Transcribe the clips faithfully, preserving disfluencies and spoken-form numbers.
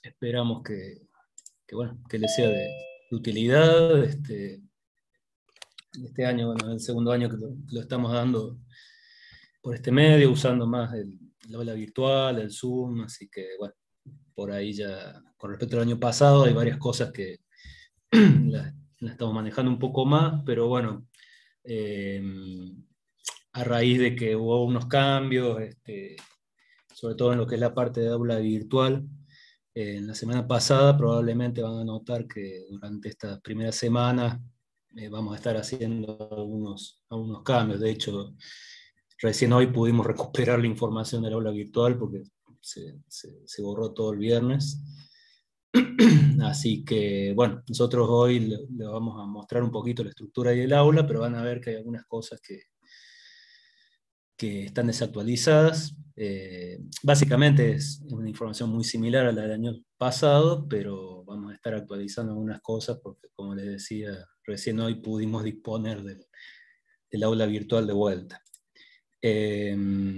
esperamos que, que, bueno, que les sea de, de utilidad. Este, este año, bueno, es el segundo año que lo, que lo estamos dando por este medio, usando más el, el aula virtual, el Zoom, así que bueno, por ahí ya, con respecto al año pasado, hay varias cosas que las la estamos manejando un poco más, pero bueno, eh, a raíz de que hubo unos cambios, este, sobre todo en lo que es la parte de aula virtual, eh, en la semana pasada probablemente van a notar que durante estas primeras semanas eh, vamos a estar haciendo algunos, algunos cambios. De hecho, recién hoy pudimos recuperar la información del aula virtual porque se, se, se borró todo el viernes. Así que, bueno, nosotros hoy le, le vamos a mostrar un poquito la estructura del aula, pero van a ver que hay algunas cosas que, que están desactualizadas. Eh, básicamente es una información muy similar a la del año pasado, pero vamos a estar actualizando algunas cosas porque, como les decía, recién hoy pudimos disponer del, del aula virtual de vuelta. Eh,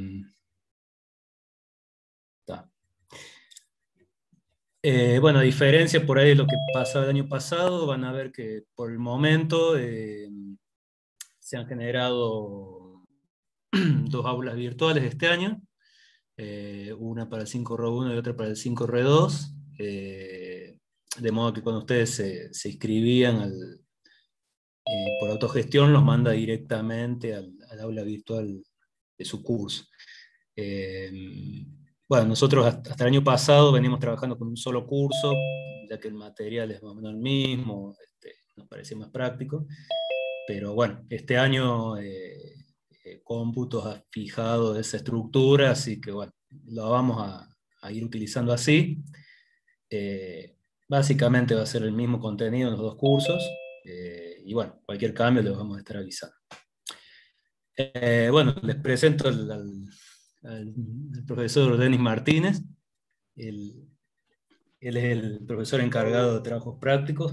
Eh, bueno, a diferencia por ahí de lo que pasaba el año pasado, van a ver que por el momento eh, se han generado dos aulas virtuales este año, eh, una para el cinco R uno y otra para el cinco R dos, eh, de modo que cuando ustedes se, se inscribían al, eh, por autogestión, los manda directamente al, al aula virtual de su curso. Eh, bueno, nosotros hasta, hasta el año pasado venimos trabajando con un solo curso, ya que el material es más o menos el mismo, este, nos parece más práctico, pero bueno, este año eh, eh, Cómputos ha fijado esa estructura, así que bueno, lo vamos a, a ir utilizando así. Eh, básicamente va a ser el mismo contenido en los dos cursos, eh, y bueno, cualquier cambio les vamos a estar avisando. Eh, bueno, les presento al, al, al, al profesor Denis Martínez. Él, él es el profesor encargado de trabajos prácticos.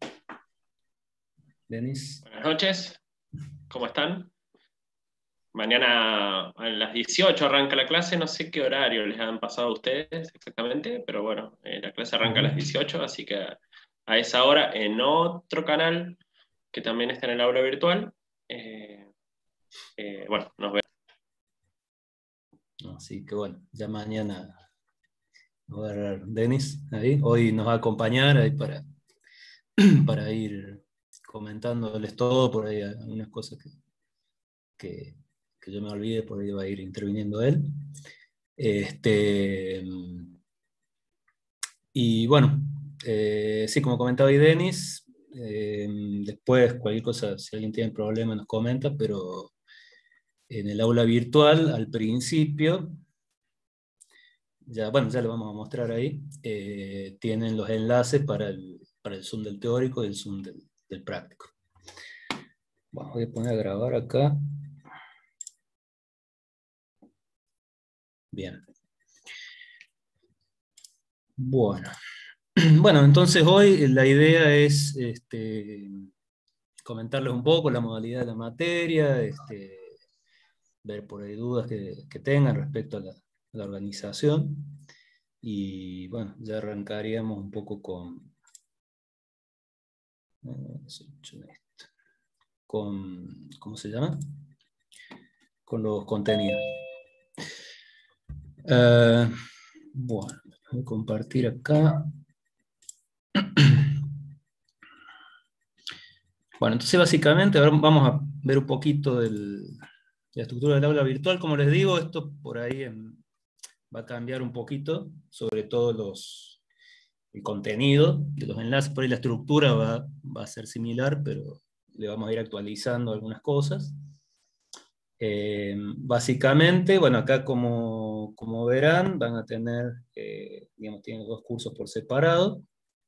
Denis. Buenas noches, ¿cómo están? Mañana a las dieciocho arranca la clase, no sé qué horario les han pasado a ustedes exactamente, pero bueno, eh, la clase arranca a las dieciocho, así que a, a esa hora en otro canal que también está en el aula virtual, eh, eh, bueno, nos vemos. Así que bueno, ya mañana nos va a agarrar Denis ahí. Hoy nos va a acompañar ahí para, para ir comentándoles todo, por ahí algunas cosas que, que, que yo me olvide, por ahí va a ir interviniendo él. Este, y bueno, eh, sí, como comentaba ahí Denis, eh, después cualquier cosa, si alguien tiene problema nos comenta, pero en el aula virtual al principio, ya, bueno, ya lo vamos a mostrar ahí, eh, tienen los enlaces para el, para el Zoom del teórico y el Zoom del, del práctico. Bueno, voy a poner a grabar acá. Bien. Bueno. Bueno, entonces hoy la idea es este, comentarles un poco la modalidad de la materia, este, ver por ahí dudas que, que tengan respecto a la, a la organización. Y bueno, ya arrancaríamos un poco con, con ¿cómo se llama? Con los contenidos. Uh, bueno, voy a compartir acá. Bueno, entonces básicamente ahora vamos a ver un poquito del, de la estructura del aula virtual. Como les digo, esto por ahí en, va a cambiar un poquito, sobre todo los, el contenido de los enlaces. Por ahí la estructura va, va a ser similar, pero le vamos a ir actualizando algunas cosas. Eh, básicamente, bueno, acá como, como verán, van a tener, eh, digamos, tienen dos cursos por separado.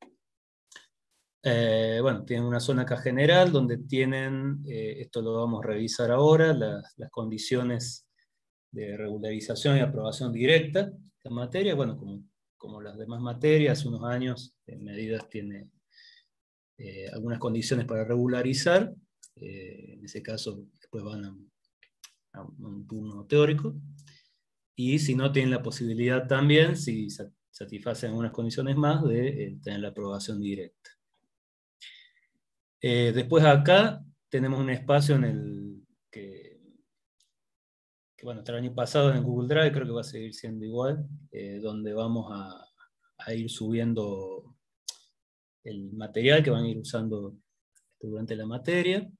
Eh, bueno, tienen una zona acá general donde tienen, eh, esto lo vamos a revisar ahora, las, las condiciones de regularización y aprobación directa de la materia. Bueno, como, como las demás materias, hace unos años, en medidas tiene eh, algunas condiciones para regularizar. Eh, en ese caso, después van a a un turno teórico, y si no tienen la posibilidad también, si satisfacen algunas condiciones más de eh, tener la aprobación directa. Eh, después acá tenemos un espacio en el que, que, bueno, hasta el año pasado en el Google Drive, creo que va a seguir siendo igual, eh, donde vamos a, a ir subiendo el material que van a ir usando durante la materia.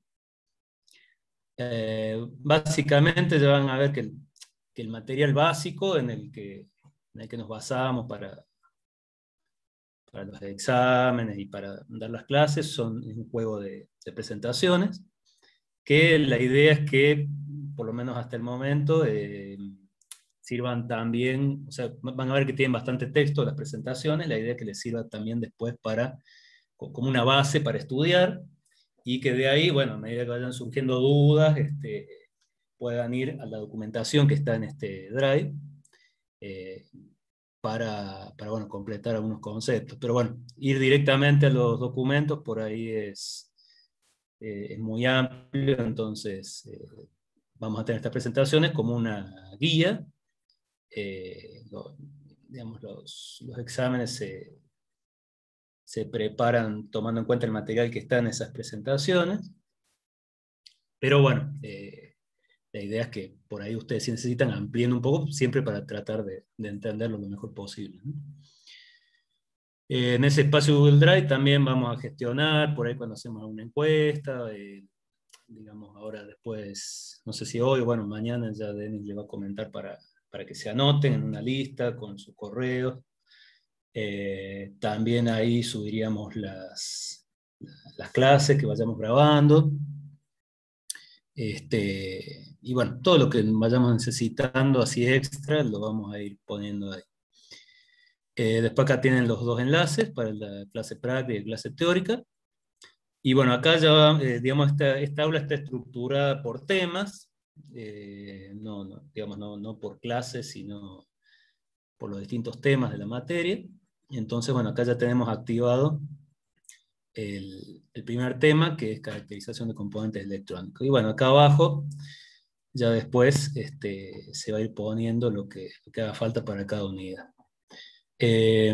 Eh, básicamente ya van a ver que el, que el material básico en el que, en el que nos basamos para, para los exámenes y para dar las clases son un juego de, de presentaciones, que la idea es que, por lo menos hasta el momento, eh, sirvan también, o sea, van a ver que tienen bastante texto las presentaciones, la idea es que les sirva también después para, como una base para estudiar, y que de ahí, bueno, a medida que vayan surgiendo dudas, este, puedan ir a la documentación que está en este Drive, eh, para, para bueno, completar algunos conceptos. Pero bueno, ir directamente a los documentos por ahí es, eh, es muy amplio, entonces eh, vamos a tener estas presentaciones como una guía. Eh, lo, digamos, los, los exámenes se, se preparan tomando en cuenta el material que está en esas presentaciones. Pero bueno, eh, la idea es que por ahí ustedes si necesitan amplíen un poco, siempre para tratar de, de entenderlo lo mejor posible, ¿no? Eh, en ese espacio Google Drive también vamos a gestionar, por ahí cuando hacemos una encuesta, eh, digamos ahora después, no sé si hoy o bueno, mañana ya Denis le va a comentar para, para que se anoten en una lista con sus correos. Eh, también ahí subiríamos las, las clases que vayamos grabando. Este, y bueno, todo lo que vayamos necesitando así extra lo vamos a ir poniendo ahí. Eh, después acá tienen los dos enlaces para la clase práctica y la clase teórica. Y bueno, acá ya, eh, digamos, esta, esta aula está estructurada por temas, eh, no, no, digamos, no, no por clases, sino por los distintos temas de la materia. Entonces, bueno, acá ya tenemos activado el, el primer tema, que es caracterización de componentes electrónicos. Y bueno, acá abajo, ya después este, se va a ir poniendo lo que, lo que haga falta para cada unidad. Eh,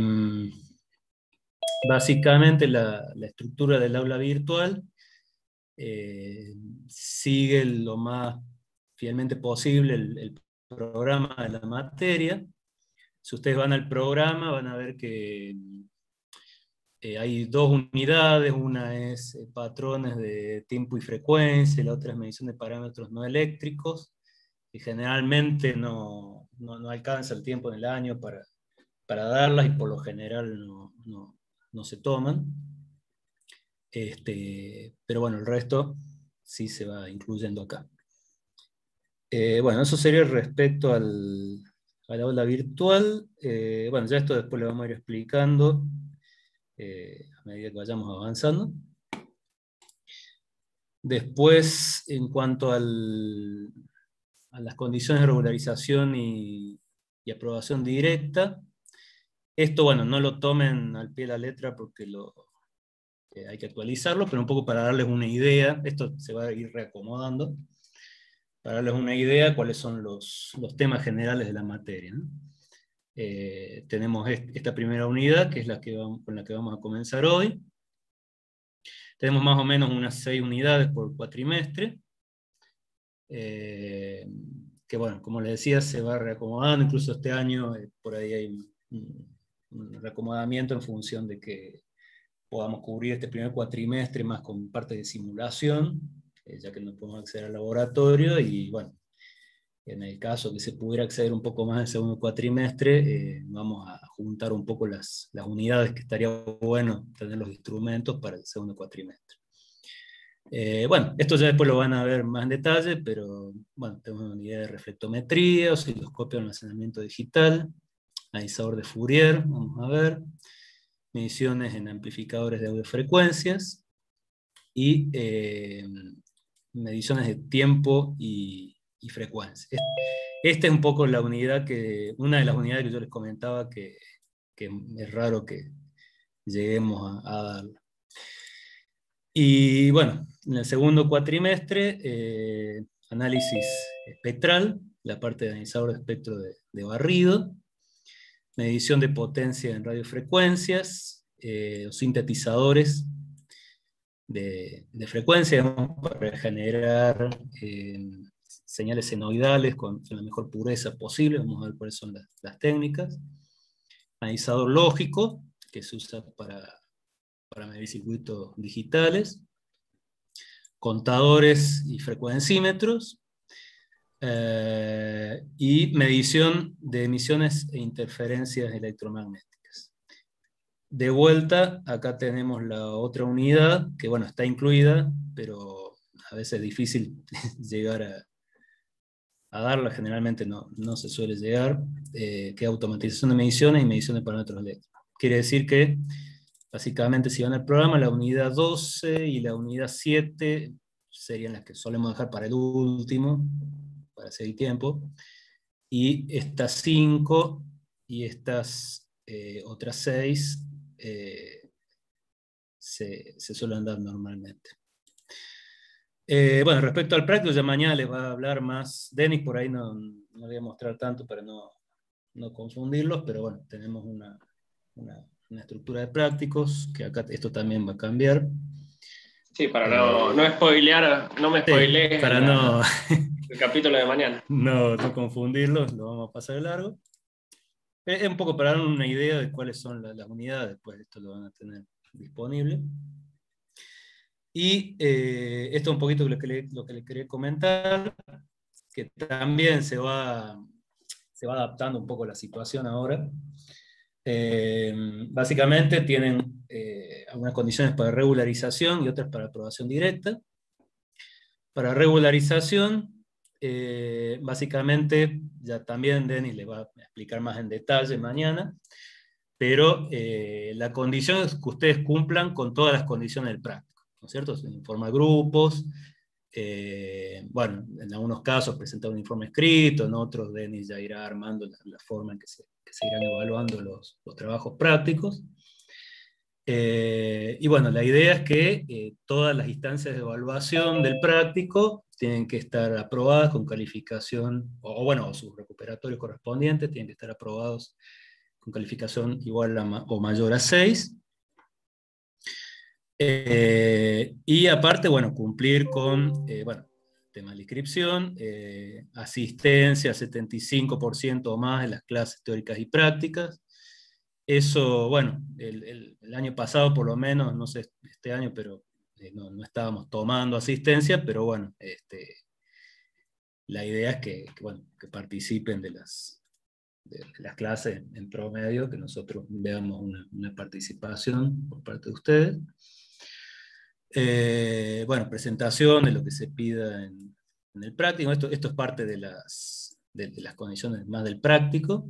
básicamente la, la estructura del aula virtual eh, sigue lo más fielmente posible el, el programa de la materia. Si ustedes van al programa van a ver que eh, hay dos unidades, una es eh, patrones de tiempo y frecuencia, la otra es medición de parámetros no eléctricos, y generalmente no, no, no alcanza el tiempo en el año para, para darlas y por lo general no, no, no se toman. Este, pero bueno, el resto sí se va incluyendo acá. Eh, bueno, eso sería respecto al, a la aula virtual. Eh, bueno, ya esto después lo vamos a ir explicando eh, a medida que vayamos avanzando. Después, en cuanto al, a las condiciones de regularización y, y aprobación directa, esto, bueno, no lo tomen al pie de la letra porque lo, eh, hay que actualizarlo, pero un poco para darles una idea, esto se va a ir reacomodando, para darles una idea de cuáles son los, los temas generales de la materia, ¿no? Eh, tenemos esta primera unidad, que es la que vamos, con la que vamos a comenzar hoy. Tenemos más o menos unas seis unidades por cuatrimestre, eh, que bueno, como les decía, se va reacomodando, incluso este año eh, por ahí hay un, un reacomodamiento en función de que podamos cubrir este primer cuatrimestre más con parte de simulación, eh, ya que no podemos acceder al laboratorio, y bueno, en el caso que se pudiera acceder un poco más al segundo cuatrimestre, eh, vamos a juntar un poco las, las unidades, que estaría bueno tener los instrumentos para el segundo cuatrimestre. Eh, bueno, esto ya después lo van a ver más en detalle, pero bueno, tenemos una unidad de reflectometría, osciloscopio de almacenamiento digital, analizador de Fourier, vamos a ver, mediciones en amplificadores de audiofrecuencias y eh, mediciones de tiempo y, y frecuencia. Esta es un poco la unidad que, una de las unidades que yo les comentaba que, que es raro que lleguemos a, a darla. Y bueno, en el segundo cuatrimestre, eh, análisis espectral, la parte de analizador de espectro de, de barrido. medición de potencia en radiofrecuencias, eh, o sintetizadores de, de frecuencia, digamos, para generar eh, señales senoidales con, con la mejor pureza posible. Vamos a ver cuáles son las, las técnicas. Analizador lógico, que se usa para, para medir circuitos digitales. Contadores y frecuencímetros. Eh, y medición de emisiones e interferencias electromagnéticas. De vuelta, acá tenemos la otra unidad, que bueno, está incluida, pero a veces es difícil llegar a, a darla, generalmente no, no se suele llegar, eh, que es automatización de mediciones y medición de parámetros eléctricos. Quiere decir que, básicamente, si van al programa, la unidad doce y la unidad siete serían las que solemos dejar para el último, para seguir tiempo, y estas cinco y estas eh, otras seis eh, se, se suelen dar normalmente. Eh, bueno, respecto al práctico, ya mañana les va a hablar más Denis, por ahí no, no voy a mostrar tanto para no, no confundirlos, pero bueno, tenemos una, una, una estructura de prácticos, que acá esto también va a cambiar. Sí, para no, no spoilear, no me Sí, spoilees para la, no, el capítulo de mañana. no, no confundirlos, lo vamos a pasar de largo. Es un poco para dar una idea de cuáles son las, las unidades, pues esto lo van a tener disponible. Y eh, esto es un poquito lo que, le, lo que le quería comentar, que también se va, se va adaptando un poco a la situación ahora. Eh, básicamente tienen eh, algunas condiciones para regularización y otras para aprobación directa. Para regularización, eh, básicamente, ya también Denis le va a explicar más en detalle mañana, pero eh, la condición es que ustedes cumplan con todas las condiciones del práctico, ¿no es cierto? Se informa grupos, eh, bueno, en algunos casos presentar un informe escrito, en otros Denis ya irá armando la, la forma en que se, que se irán evaluando los, los trabajos prácticos. Eh, y bueno, la idea es que eh, todas las instancias de evaluación del práctico tienen que estar aprobadas con calificación, o, o bueno, sus recuperatorios correspondientes tienen que estar aprobados con calificación igual a ma o mayor a seis. Eh, y aparte, bueno, cumplir con, eh, bueno, tema de la inscripción, eh, asistencia setenta y cinco por ciento o más en las clases teóricas y prácticas. Eso, bueno, el, el, el año pasado por lo menos, no sé este año, pero eh, no, no estábamos tomando asistencia, pero bueno, este, la idea es que, que, bueno, que participen de las, de las clases en promedio, que nosotros veamos una, una participación por parte de ustedes. Eh, bueno, presentación de lo que se pida en, en el práctico. Esto, esto es parte de las, de, de las condiciones más del práctico.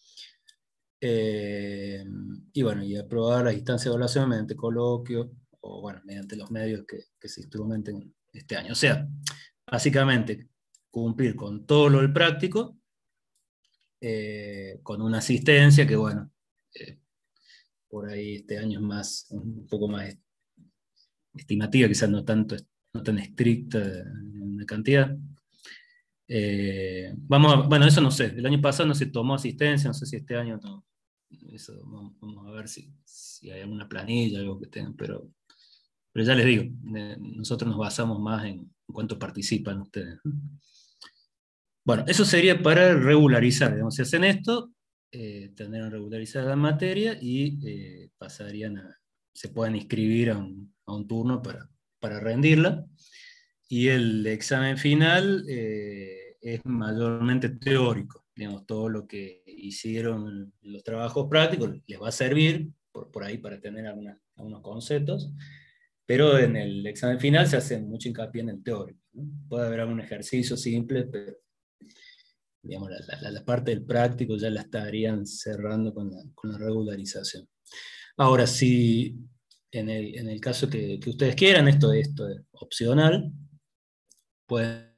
Eh, y bueno, y aprobar las instancias de evaluación mediante coloquio, o bueno, mediante los medios que, que se instrumenten este año. O sea, básicamente, cumplir con todo lo del práctico, eh, con una asistencia que, bueno, eh, por ahí este año es más, un poco más estimativa, quizás no tanto, no tan estricta en la cantidad. Eh, vamos a, bueno, eso no sé, el año pasado no se tomó asistencia, no sé si este año no. Eso, vamos, vamos a ver si, si hay alguna planilla, algo que tengan, pero, pero ya les digo, eh, nosotros nos basamos más en, en cuánto participan ustedes. Bueno, eso sería para regularizar, digamos, si hacen esto, eh, tendrán regularizada la materia y eh, pasarían a, se pueden inscribir a un, a un turno para, para rendirla, y el examen final eh, es mayormente teórico, digamos, todo lo que hicieron en los trabajos prácticos les va a servir por, por ahí para tener alguna, algunos conceptos, pero en el examen final se hace mucho hincapié en el teórico, ¿no? Puede haber algún ejercicio simple, pero digamos, la, la, la parte del práctico ya la estarían cerrando con la, con la regularización. Ahora, si en el, en el caso que, que ustedes quieran, esto, esto es opcional, pueden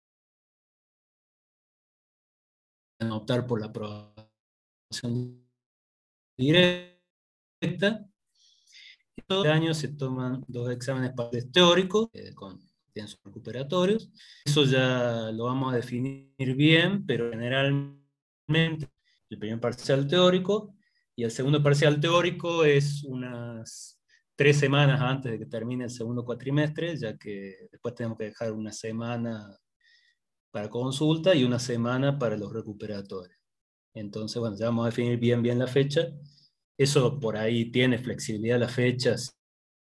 optar por la aprobación directa. Y todo el año se toman dos exámenes teóricos eh, con sus recuperatorios. Eso ya lo vamos a definir bien, pero generalmente el primer parcial teórico, y el segundo parcial teórico es unas tres semanas antes de que termine el segundo cuatrimestre, ya que después tenemos que dejar una semana para consulta y una semana para los recuperatorios. Entonces, bueno, ya vamos a definir bien, bien la fecha. Eso por ahí tiene flexibilidad las fechas.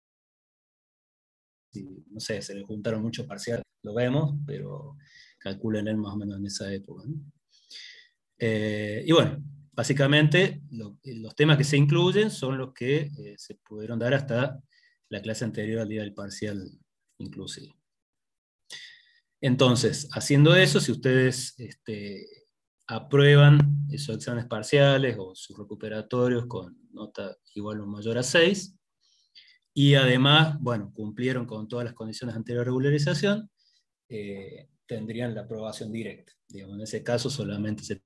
Si, no sé, se le juntaron muchos parciales, lo vemos, pero calculen él más o menos en esa época, ¿no? Eh, y bueno, básicamente lo, los temas que se incluyen son los que eh, se pudieron dar hasta la clase anterior al día del parcial inclusive. Entonces, haciendo eso, si ustedes este, aprueban esos exámenes parciales o sus recuperatorios con nota igual o mayor a seis, y además, bueno, cumplieron con todas las condiciones anteriores de regularización, eh, tendrían la aprobación directa. Digamos, en ese caso solamente se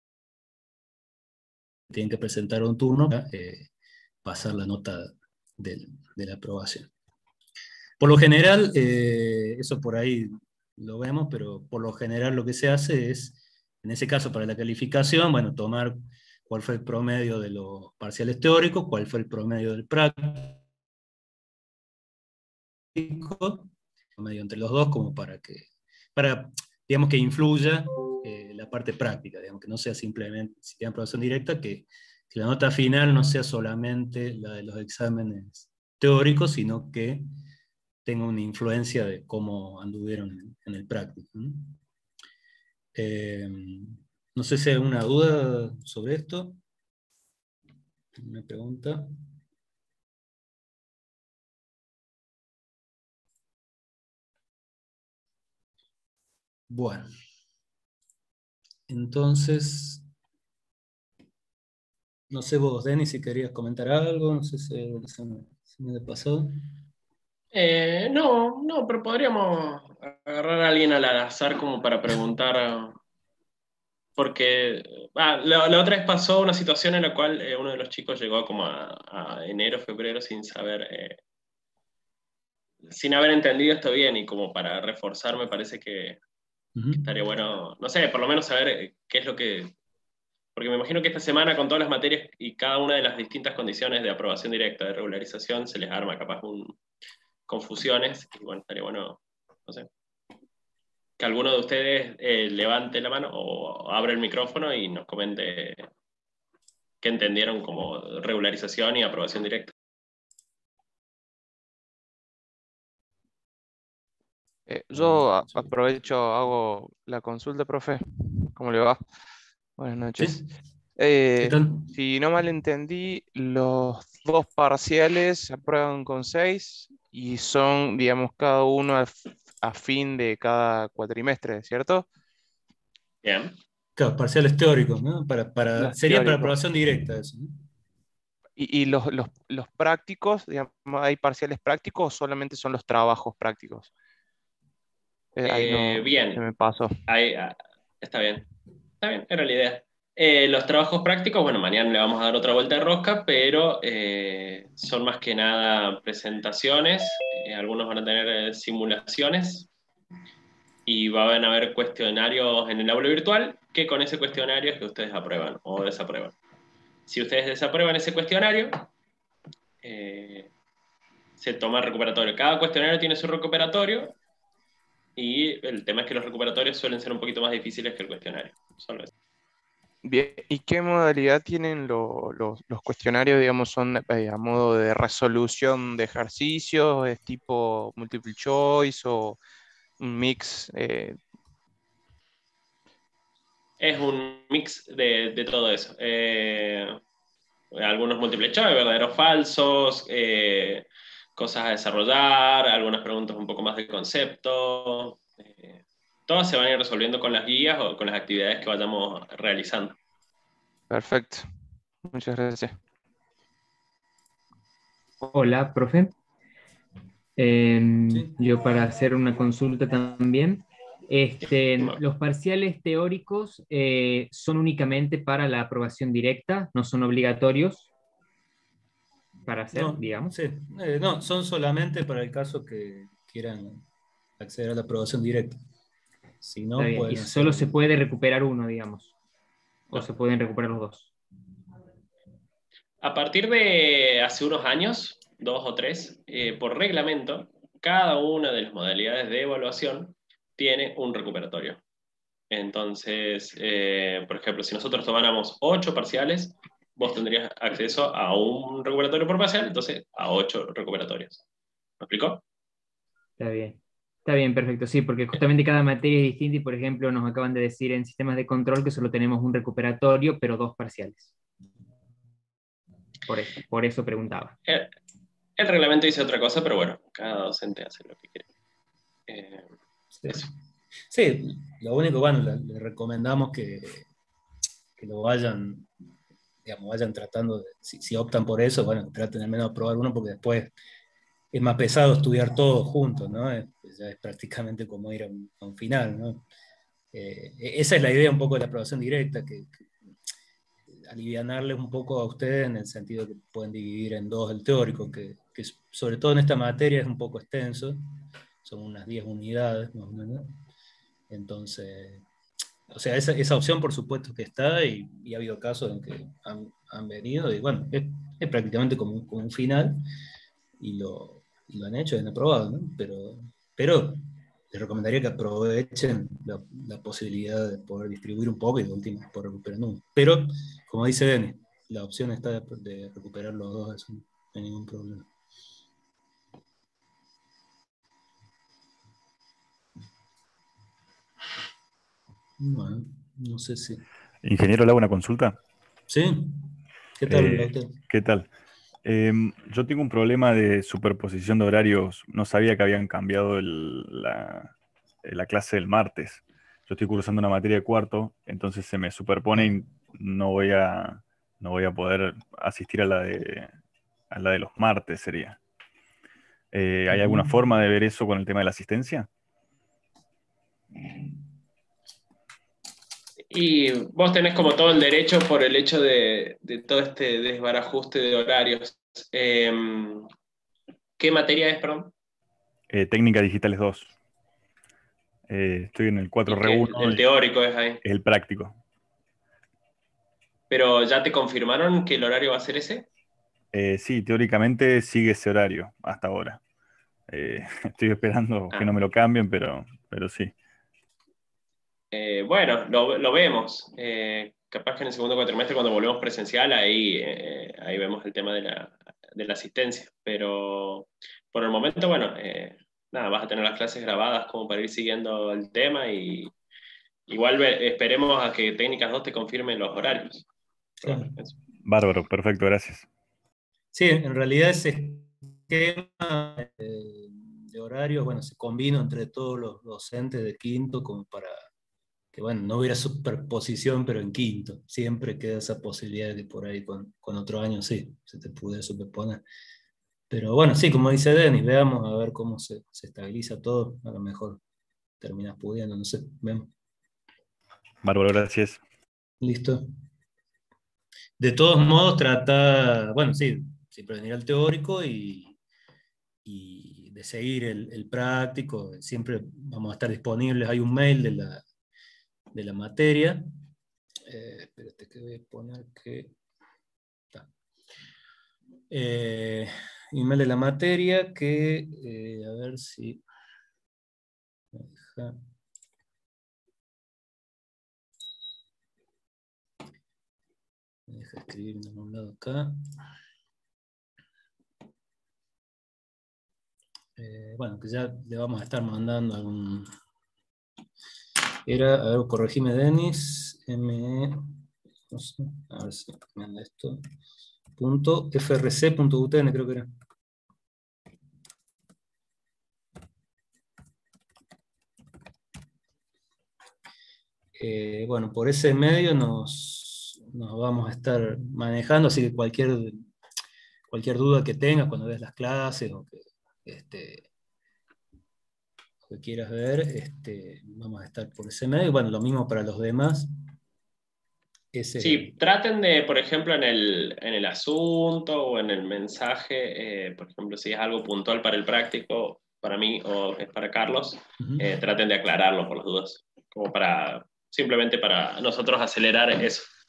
tienen que presentar un turno para eh, pasar la nota de, de la aprobación. Por lo general, eh, eso por ahí lo vemos, pero por lo general lo que se hace es, en ese caso para la calificación, bueno, tomar cuál fue el promedio de los parciales teóricos, cuál fue el promedio del práctico, promedio entre los dos, como para que, para, digamos, que influya eh, la parte práctica, digamos, que no sea simplemente, si tienen aprobación directa, que, que la nota final no sea solamente la de los exámenes teóricos, sino que tenga una influencia de cómo anduvieron en, en el práctico, ¿no? Eh, no sé si hay alguna duda sobre esto. Una pregunta. Bueno, entonces, no sé vos, Denis, si querías comentar algo, no sé si hay algo que se me, se me pasó. Eh, no, no, pero podríamos agarrar a alguien al azar como para preguntar, porque ah, la, la otra vez pasó una situación en la cual eh, uno de los chicos llegó como a, a enero, febrero sin saber, eh, sin haber entendido esto bien y como para reforzar me parece que, que Uh-huh. estaría bueno, no sé, por lo menos saber eh, qué es lo que, porque me imagino que esta semana con todas las materias y cada una de las distintas condiciones de aprobación directa, de regularización, se les arma capaz un, confusiones y bueno, estaría bueno, no sé, que alguno de ustedes eh, levante la mano o abra el micrófono y nos comente qué entendieron como regularización y aprobación directa. Eh, Bueno, yo a- sí. aprovecho, hago la consulta, profe. ¿Cómo le va? Buenas noches. ¿Sí? ¿Qué Eh, tal? si no mal entendí, los dos parciales se aprueban con seis y son, digamos, cada uno a, f- a fin de cada cuatrimestre, ¿cierto? Bien. Claro, parciales teóricos, ¿no? Para, para, Los sería para teóricos. aprobación directa eso, ¿no? Y, y los, los, los prácticos, digamos, ¿hay parciales prácticos o solamente son los trabajos prácticos? Eh, ahí Eh, no se bien, me pasó. ahí, ah, está bien, está bien, era la idea. Eh, los trabajos prácticos, bueno, mañana le vamos a dar otra vuelta de rosca, pero eh, son más que nada presentaciones, eh, algunos van a tener eh, simulaciones y van a haber cuestionarios en el aula virtual que con ese cuestionario es que ustedes aprueban o desaprueban. Si ustedes desaprueban ese cuestionario, eh, se toma recuperatorio. Cada cuestionario tiene su recuperatorio y el tema es que los recuperatorios suelen ser un poquito más difíciles que el cuestionario. Solo eso. Bien, ¿y qué modalidad tienen lo- los los cuestionarios? Digamos, ¿son eh, a modo de resolución de ejercicios? ¿Es tipo multiple choice o un mix? eh, Es un mix de, de todo eso. Eh, algunos múltiples choice, verdaderos falsos, eh, cosas a desarrollar, algunas preguntas un poco más de concepto. Eh, todas se van a ir resolviendo con las guías o con las actividades que vayamos realizando. Perfecto, muchas gracias. Hola, profe. Em, Sí. yo para hacer una consulta también. Este, Bueno, los parciales teóricos eh, son únicamente para la aprobación directa, no son obligatorios para hacer, No, digamos. sí. Eh, no, son solamente para el caso que quieran acceder a la aprobación directa. Si Está no, bien. Y pueden hacer solo se el... puede recuperar uno, digamos. ¿O No. se pueden recuperar los dos? A partir de hace unos años, dos o tres, eh, por reglamento, cada una de las modalidades de evaluación tiene un recuperatorio. Entonces, eh, por ejemplo, si nosotros tomáramos ocho parciales, vos tendrías acceso a un recuperatorio por parcial, entonces a ocho recuperatorios. ¿Me explicó? Está bien. Está bien, perfecto. Sí, porque justamente cada materia es distinta y, por ejemplo, nos acaban de decir en sistemas de control que solo tenemos un recuperatorio, pero dos parciales. Por eso, por eso preguntaba. El, el reglamento dice otra cosa, pero bueno, cada docente hace lo que quiere. Eh, Sí. eso. Sí, lo único, bueno, le, le recomendamos que, que lo vayan, digamos, vayan tratando, de, si, si optan por eso, bueno, traten al menos de probar uno, porque después es más pesado estudiar todos juntos, ¿no? Es, ya es prácticamente como ir a un, a un final, ¿no? Eh, esa es la idea un poco de la aprobación directa, que, que alivianarles un poco a ustedes en el sentido que pueden dividir en dos el teórico, que, que sobre todo en esta materia es un poco extenso, son unas diez unidades más o menos. Entonces, o sea, esa, esa opción por supuesto que está y, y ha habido casos en que han, han venido y bueno, es, es prácticamente como un, como un final y lo, y lo han hecho y han aprobado, ¿no? Pero, pero les recomendaría que aprovechen la, la posibilidad de poder distribuir un poco y de última por recuperar uno. Pero, como dice Denis, la opción está de, de recuperar los dos, eso no hay ningún problema. Bueno, no sé si... Ingeniero, le hago una consulta. ¿Sí? ¿Qué tal, Eh, doctor? ¿Qué tal? Eh, yo tengo un problema de superposición de horarios. No sabía que habían cambiado el- la, la clase del martes. Yo estoy cursando una materia de cuarto, entonces se me superpone y no voy a, no voy a poder asistir a la de, a la de los martes, sería. Eh, ¿hay alguna forma de ver eso con el tema de la asistencia? Y vos tenés como todo el derecho por el hecho de, de todo este desbarajuste de horarios. Eh, ¿Qué materia es, perdón? Eh, técnica digitales dos. Eh, estoy en el cuatro Y re que uno el, el y teórico es ahí. es el práctico. Pero ¿ya te confirmaron que el horario va a ser ese? Eh, sí, teóricamente sigue ese horario hasta ahora. Eh, estoy esperando que Ah, no me lo cambien, pero, pero sí. eh, bueno, lo, lo vemos. Eh, capaz que en el segundo cuatrimestre, cuando volvemos presencial, ahí, eh, ahí vemos el tema de la, de la asistencia. Pero por el momento, bueno, eh, nada, vas a tener las clases grabadas como para ir siguiendo el tema y igual ve, esperemos a que Técnicas dos te confirmen los horarios. Claro. Eso. Bárbaro, perfecto, gracias. Sí, en realidad ese esquema eh, de horarios, bueno, se combina entre todos los docentes de quinto como para que, bueno, no hubiera superposición, pero en quinto. Siempre queda esa posibilidad de que por ahí con, con otro año sí, se te pudiera superponer. Pero bueno, sí, como dice Denis, veamos a ver cómo se, se estabiliza todo. A lo mejor terminas pudiendo, no sé, vemos. Bárbaro, gracias. Listo. De todos modos, trata, bueno, sí, siempre venir al teórico y, y de seguir el, el práctico. Siempre vamos a estar disponibles. Hay un mail de la, de la materia. Eh, espérate que voy a poner que... Está. Eh, email de la materia que, eh, a ver si... me deja... Me deja escribir en un lado acá. Eh, bueno, que ya le vamos a estar mandando algún... Era, a ver, corregime Denis, M... No sé, a ver si me anda esto. Punto frc.utn creo que era. Eh, bueno, por ese medio nos, nos vamos a estar manejando, así que cualquier, cualquier duda que tengas cuando veas las clases o que, este, o que quieras ver, este, vamos a estar por ese medio. Bueno, lo mismo para los demás. Ese es Sí, el... traten de, por ejemplo, en el, en el asunto o en el mensaje, eh, por ejemplo, si es algo puntual para el práctico, para mí o es para Carlos, Uh-huh. eh, traten de aclararlo por las dudas, como para, simplemente para nosotros acelerar eso.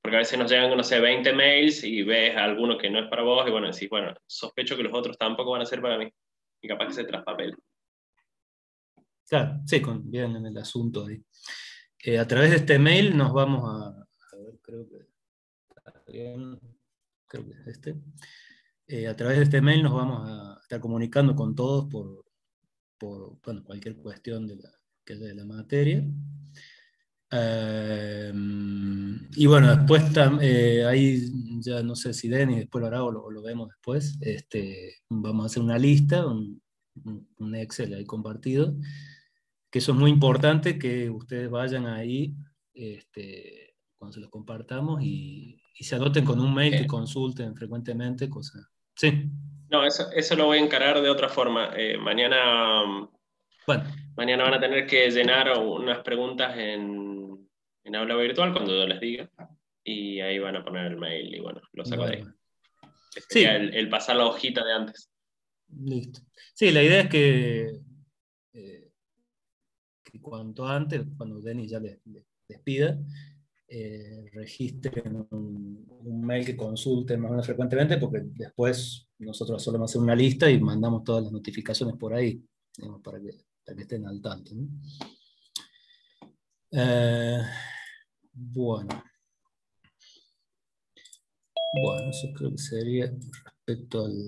Porque a veces nos llegan, no sé, veinte mails y ves alguno que no es para vos y bueno, decís, bueno, sospecho que los otros tampoco van a ser para mí. Y capaz que se traspapel. Claro, sí, con, bien en el asunto ahí. Eh, a través de este mail nos vamos a, a ver, creo que está bien, creo que es este. Eh, a través de este mail nos vamos a estar comunicando con todos por, por bueno, cualquier cuestión de la, que haya de la materia. Eh, y bueno, después tam- eh, ahí ya no sé si Denis después lo hará o lo, o lo vemos después. Este, vamos a hacer una lista, un, un- un Excel ahí compartido, que eso es muy importante que ustedes vayan ahí este, cuando se los compartamos y, y se anoten con un mail que Eh, consulten frecuentemente, cosas. Sí, no, eso, eso lo voy a encarar de otra forma. Eh, mañana, bueno, mañana van a tener que llenar unas preguntas en, en aula virtual cuando yo les diga. Y ahí van a poner el mail y bueno, lo saco de ahí. bárbaro. Que sería Sí, el, el pasar la hojita de antes. listo. Sí, la idea es que, eh, que cuanto antes, cuando Denis ya les, les- les pida, eh, registren un, un mail que consulten más o menos frecuentemente, porque después nosotros solemos hacer una lista y mandamos todas las notificaciones por ahí, digamos, para que, para que estén al tanto, ¿no? Eh, bueno, bueno, eso creo que sería respecto al,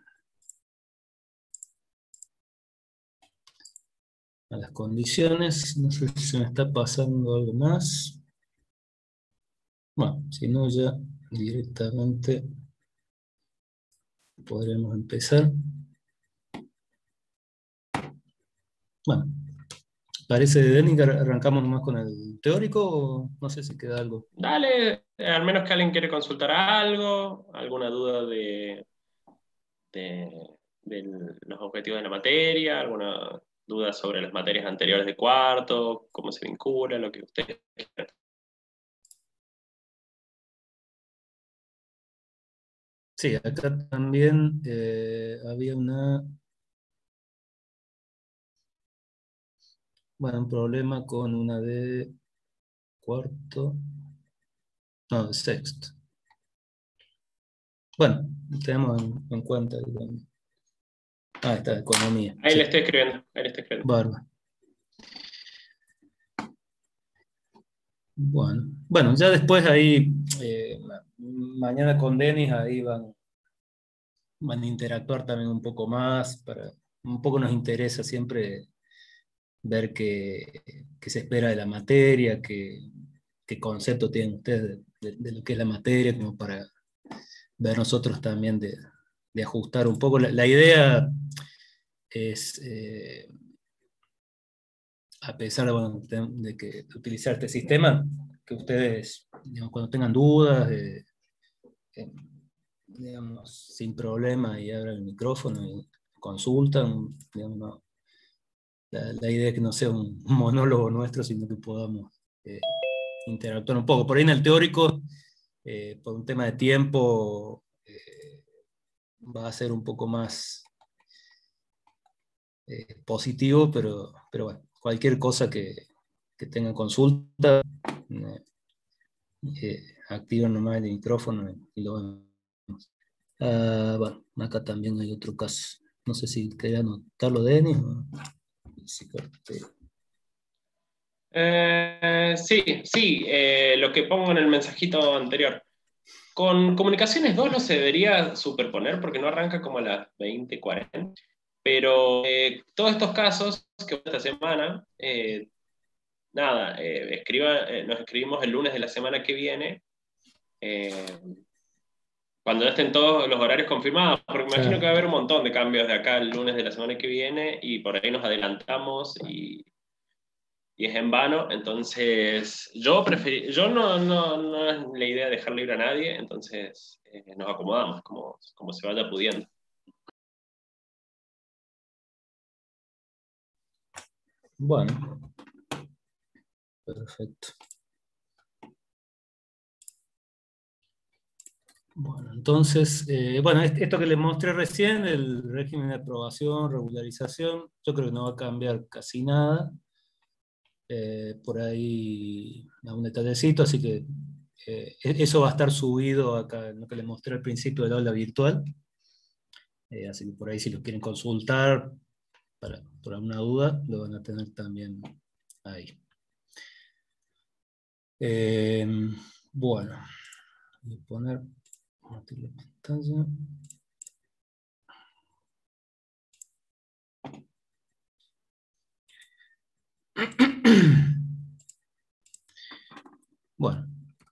a las condiciones. No sé si se me está pasando algo más. Bueno, si no, ya directamente podremos empezar. Bueno, parece, Denis, que arrancamos nomás con el teórico, o no sé si queda algo. Dale, eh, al menos que alguien quiere consultar algo, alguna duda de, de, de los objetivos de la materia, alguna duda sobre las materias anteriores de cuarto, cómo se vincula, lo que ustedes quieran. Sí, acá también eh, había una, bueno, un problema con una de cuarto, no, de sexto. Bueno, tenemos en, en cuenta. el- Ah, está, economía. Ahí le Sí, estoy escribiendo, ahí le estoy escribiendo. bárbaro. Bueno, bueno, ya después ahí, eh, ma- mañana con Denis, ahí van, van a interactuar también un poco más, para, un poco nos interesa siempre ver qué, qué se espera de la materia, qué, qué concepto tienen ustedes de, de- de lo que es la materia, como para ver nosotros también de, de ajustar un poco. La, la idea es, eh, a pesar de, bueno, de- de que, de utilizar este sistema, que ustedes, digamos, cuando tengan dudas, eh, eh, digamos, sin problema, y abran el micrófono y consultan, digamos, no. La, la idea es que no sea un monólogo nuestro, sino que podamos eh, interactuar un poco. Por ahí en el teórico, eh, por un tema de tiempo, eh, va a ser un poco más eh, positivo, pero, pero bueno, cualquier cosa que, que tengan consulta, eh, eh, activen nomás el micrófono y lo vemos. Ah, bueno, acá también hay otro caso. No sé si quería anotarlo, Denis. O si corté. Eh, sí, sí, eh, lo que pongo en el mensajito anterior. Con Comunicaciones dos no se debería superponer porque no arranca como a las veinte cuarenta, pero eh, todos estos casos que esta semana, eh, nada, eh, escriba, eh, nos escribimos el lunes de la semana que viene, eh, cuando ya estén todos los horarios confirmados, porque imagino Claro. que va a haber un montón de cambios de acá el lunes de la semana que viene y por ahí nos adelantamos y y es en vano, entonces yo preferí, yo no, no, no es la idea de dejar libre a nadie, entonces eh, nos acomodamos como, como se vaya pudiendo. Bueno, perfecto. Bueno, entonces, eh, bueno, est- esto que les mostré recién, el régimen de aprobación, regularización, yo creo que no va a cambiar casi nada. Eh, por ahí a un detallecito, así que eh, eso va a estar subido acá en lo que les mostré al principio del aula virtual. Eh, así que por ahí si lo quieren consultar, para, por alguna duda, lo van a tener también ahí. Eh, bueno, voy a poner compartir la pantalla. Bueno.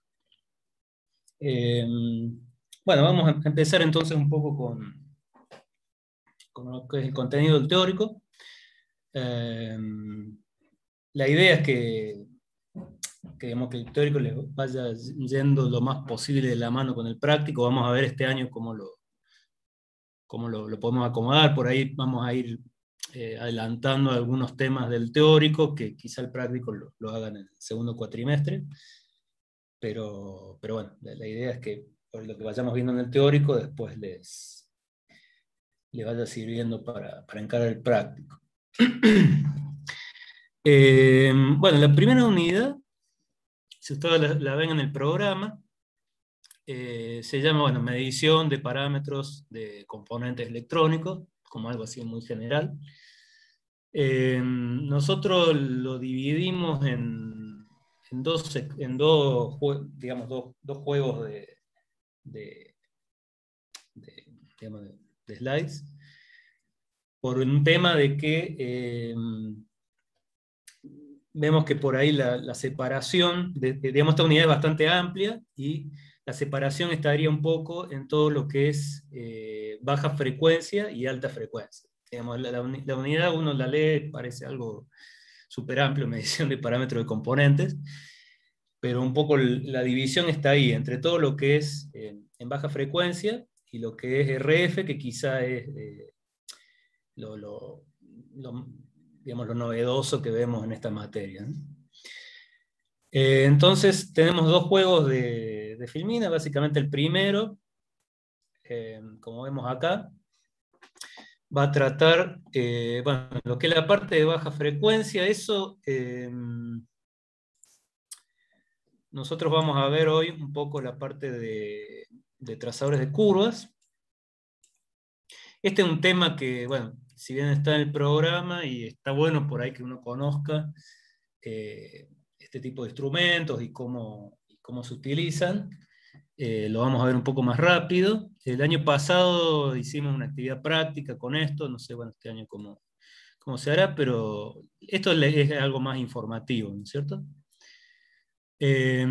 Eh, bueno, vamos a empezar entonces un poco con, con lo que es el contenido del teórico. Eh, la idea es que, que, digamos, que el teórico les vaya yendo lo más posible de la mano con el práctico. Vamos a ver este año cómo lo, cómo lo, lo podemos acomodar. Por ahí vamos a ir eh, adelantando algunos temas del teórico, que quizá el práctico lo, lo hagan en el segundo cuatrimestre. Pero, pero bueno, la, la idea es que por lo que vayamos viendo en el teórico, después les, les vaya sirviendo para, para encarar el práctico. eh, bueno, la primera unidad, si ustedes la, la ven en el programa, eh, se llama, bueno, medición de parámetros de componentes electrónicos, como algo así muy general. Eh, nosotros lo dividimos en, en dos, en dos, digamos, dos, dos juegos de, de, de, digamos, de, de slides, por un tema de que eh, vemos que por ahí la, la separación, de, de, digamos, esta unidad es bastante amplia, y la separación estaría un poco en todo lo que es eh, baja frecuencia y alta frecuencia. Digamos, la, la, la unidad uno la lee, parece algo súper amplio, medición de parámetros de componentes, pero un poco la división está ahí, entre todo lo que es eh, en baja frecuencia y lo que es R F, que quizá es eh, lo, lo, lo, digamos, lo novedoso que vemos en esta materia, ¿no? Eh, entonces tenemos dos juegos de, de filmina. Básicamente el primero, eh, como vemos acá, va a tratar, eh, bueno, lo que es la parte de baja frecuencia. Eso eh, nosotros vamos a ver hoy un poco la parte de, de trazadores de curvas. Este es un tema que, bueno, si bien está en el programa y está bueno por ahí que uno conozca eh, este tipo de instrumentos y cómo, y cómo se utilizan, eh, lo vamos a ver un poco más rápido. El año pasado hicimos una actividad práctica con esto, no sé, bueno, este año cómo, cómo se hará, pero esto es algo más informativo, ¿no es cierto? Eh,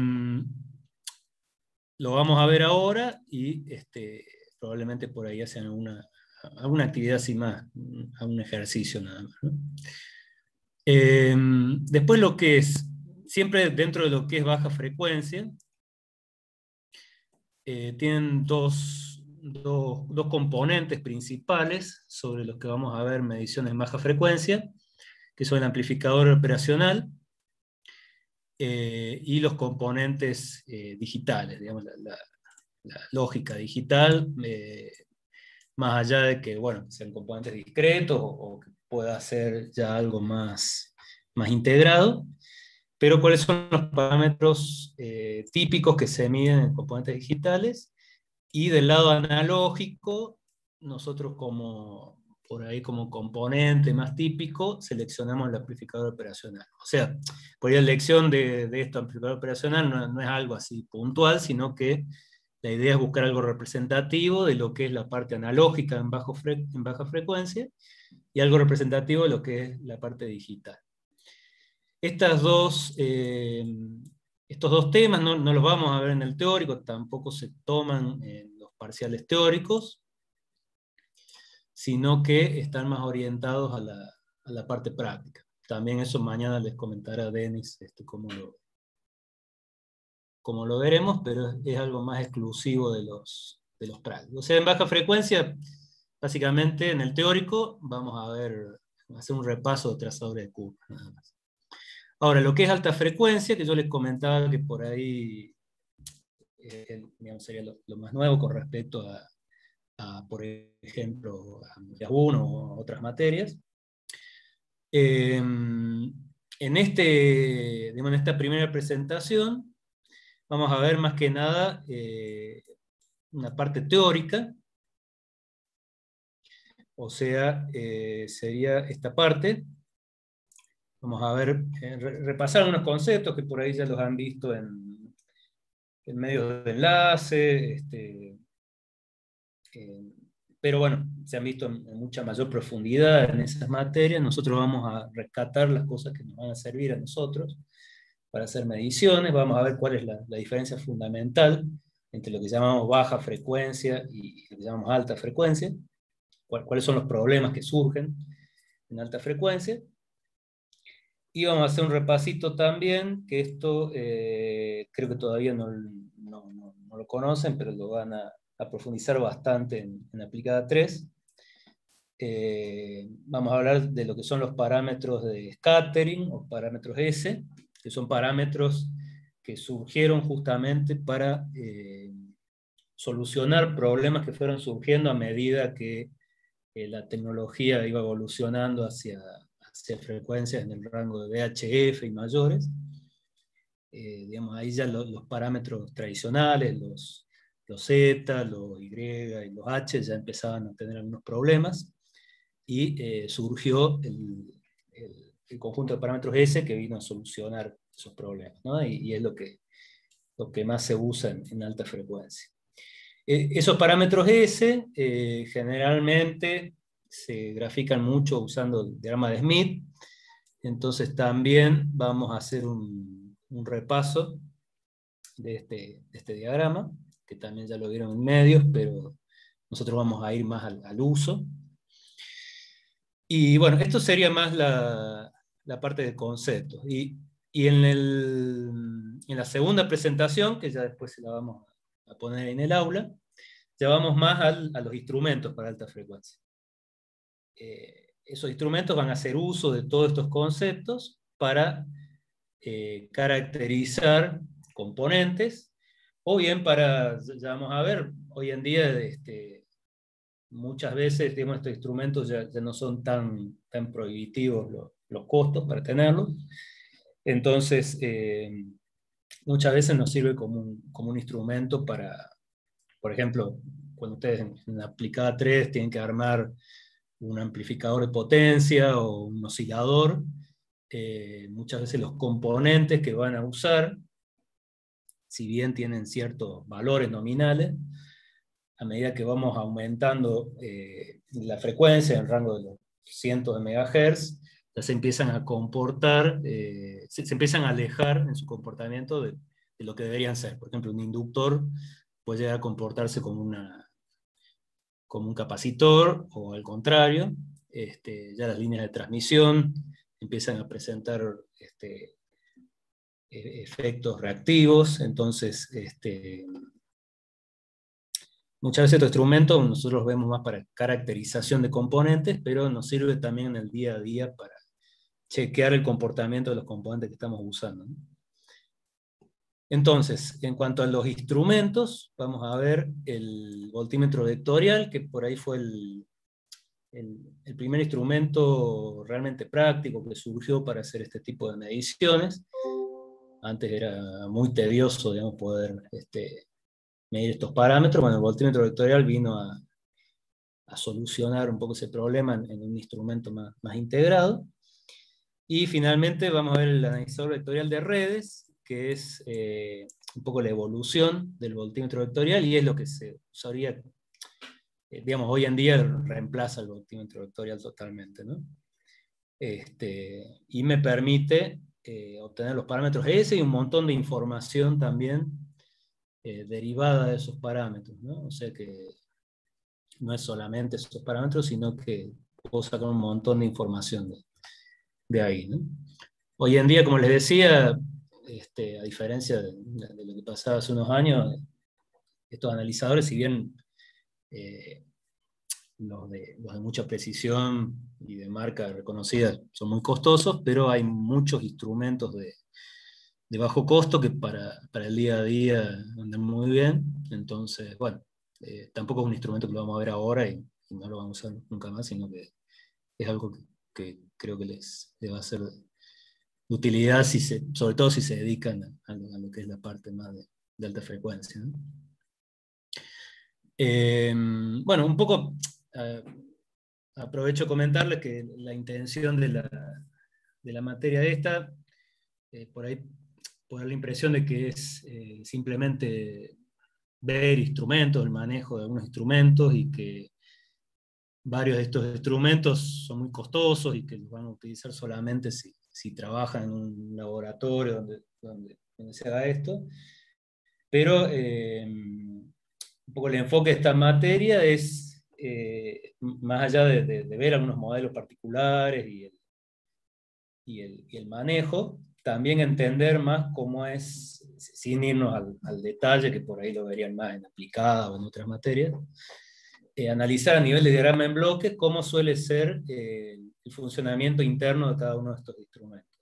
lo vamos a ver ahora y este, probablemente por ahí hacen alguna, alguna actividad así más, algún ejercicio nada más, ¿no? Eh, después lo que es, siempre dentro de lo que es baja frecuencia, eh, tienen dos, dos, dos componentes principales sobre los que vamos a ver mediciones en baja frecuencia, que son el amplificador operacional eh, y los componentes eh, digitales, digamos, la, la, la lógica digital, eh, más allá de que, bueno, sean componentes discretos o, o que pueda ser ya algo más, más integrado. Pero ¿cuáles son los parámetros eh, típicos que se miden en componentes digitales? Y del lado analógico, nosotros como, por ahí como componente más típico, seleccionamos el amplificador operacional. O sea, por ahí la elección de, de este amplificador operacional no, no es algo así puntual, sino que la idea es buscar algo representativo de lo que es la parte analógica en, bajo fre en baja frecuencia, y algo representativo de lo que es la parte digital. Estas dos, eh, estos dos temas no, no los vamos a ver en el teórico, tampoco se toman en los parciales teóricos, sino que están más orientados a la, a la parte práctica. También eso mañana les comentará Denis este, cómo, lo, cómo lo veremos, pero es, es algo más exclusivo de los, de los prácticos. O sea, en baja frecuencia, básicamente en el teórico vamos a ver, a hacer un repaso de trazadores de curvas, nada más. Ahora, lo que es alta frecuencia, que yo les comentaba que por ahí eh, digamos, sería lo, lo más nuevo con respecto a, a por ejemplo, a Materias uno o a otras materias. Eh, en, este, digamos, en esta primera presentación vamos a ver más que nada eh, una parte teórica, o sea, eh, sería esta parte. Vamos a ver, eh, repasar unos conceptos que por ahí ya los han visto en, en medios de enlace, este, eh, pero bueno, se han visto en, en mucha mayor profundidad en esas materias. Nosotros vamos a rescatar las cosas que nos van a servir a nosotros para hacer mediciones. Vamos a ver cuál es la, la diferencia fundamental entre lo que llamamos baja frecuencia y lo que llamamos alta frecuencia, cuál, cuáles son los problemas que surgen en alta frecuencia. Y vamos a hacer un repasito también, que esto eh, creo que todavía no, no, no, no lo conocen, pero lo van a, a profundizar bastante en, en aplicada tres. Eh, vamos a hablar de lo que son los parámetros de scattering, o parámetros S, que son parámetros que surgieron justamente para eh, solucionar problemas que fueron surgiendo a medida que eh, la tecnología iba evolucionando hacia... hacia frecuencias en el rango de V H F y mayores. Eh, digamos, ahí ya lo, los parámetros tradicionales, los, los Z, los Y y los H ya empezaban a tener algunos problemas, y eh, surgió el, el, el conjunto de parámetros S que vino a solucionar esos problemas, ¿no? y, y es lo que, lo que más se usa en, en alta frecuencia. Eh, esos parámetros S eh, generalmente se grafican mucho usando el diagrama de Smith. Entonces también vamos a hacer un, un repaso de este, de este diagrama, que también ya lo vieron en medios, pero nosotros vamos a ir más al, al uso. Y bueno, esto sería más la, la parte de conceptos. Y, y en, el, en la segunda presentación, que ya después se la vamos a poner en el aula, ya vamos más al, a los instrumentos para alta frecuencia. Eh, esos instrumentos van a hacer uso de todos estos conceptos para eh, caracterizar componentes, o bien para, ya vamos a ver, hoy en día este, muchas veces digamos, estos instrumentos ya, ya no son tan, tan prohibitivos los, los costos para tenerlos, entonces eh, muchas veces nos sirve como un, como un instrumento para, por ejemplo, cuando ustedes en, en la aplicada tres tienen que armar un amplificador de potencia o un oscilador, eh, muchas veces los componentes que van a usar, si bien tienen ciertos valores nominales, a medida que vamos aumentando eh, la frecuencia en el rango de los cientos de megahertz, ya se empiezan a comportar, eh, se, se empiezan a alejar en su comportamiento de, de lo que deberían ser. Por ejemplo, un inductor puede llegar a comportarse como una como un capacitor, o al contrario, este, ya las líneas de transmisión empiezan a presentar este, efectos reactivos. Entonces, este, muchas veces estos instrumentos nosotros los vemos más para caracterización de componentes, pero nos sirve también en el día a día para chequear el comportamiento de los componentes que estamos usando, ¿no? Entonces, en cuanto a los instrumentos, vamos a ver el voltímetro vectorial, que por ahí fue el, el, el primer instrumento realmente práctico que surgió para hacer este tipo de mediciones. Antes era muy tedioso, digamos, poder este, medir estos parámetros. Bueno, el voltímetro vectorial vino a, a solucionar un poco ese problema en, en un instrumento más, más integrado. Y finalmente vamos a ver el analizador vectorial de redes, que es eh, un poco la evolución del voltímetro vectorial, y es lo que se usaría, eh, digamos, hoy en día reemplaza el voltímetro vectorial totalmente, ¿no? Este, y me permite eh, obtener los parámetros S y un montón de información también eh, derivada de esos parámetros, ¿no? O sea que no es solamente esos parámetros, sino que puedo sacar un montón de información de, de ahí, ¿no? Hoy en día, como les decía, Este, a diferencia de, de lo que pasaba hace unos años, estos analizadores, si bien eh, los, de, los de mucha precisión y de marca reconocida son muy costosos, pero hay muchos instrumentos de, de bajo costo que para, para el día a día andan muy bien. Entonces, bueno, eh, tampoco es un instrumento que lo vamos a ver ahora y, y no lo vamos a usar nunca más, sino que es algo que, que creo que les, les va a ser de utilidad, si se, sobre todo si se dedican a, a, lo, a lo que es la parte más de, de alta frecuencia, ¿no? Eh, bueno, un poco eh, aprovecho a comentarles que la intención de la, de la materia esta, eh, por ahí puede dar la impresión de que es eh, simplemente ver instrumentos, el manejo de algunos instrumentos, y que varios de estos instrumentos son muy costosos y que los van a utilizar solamente si, si trabajan en un laboratorio donde, donde, donde se haga esto. Pero eh, un poco el enfoque de esta materia es, eh, más allá de, de, de ver algunos modelos particulares y el, y el, y el manejo, también entender más cómo es, sin irnos al, al detalle, que por ahí lo verían más en aplicada o en otras materias, eh, analizar a nivel de diagrama en bloque cómo suele ser eh, el funcionamiento interno de cada uno de estos instrumentos.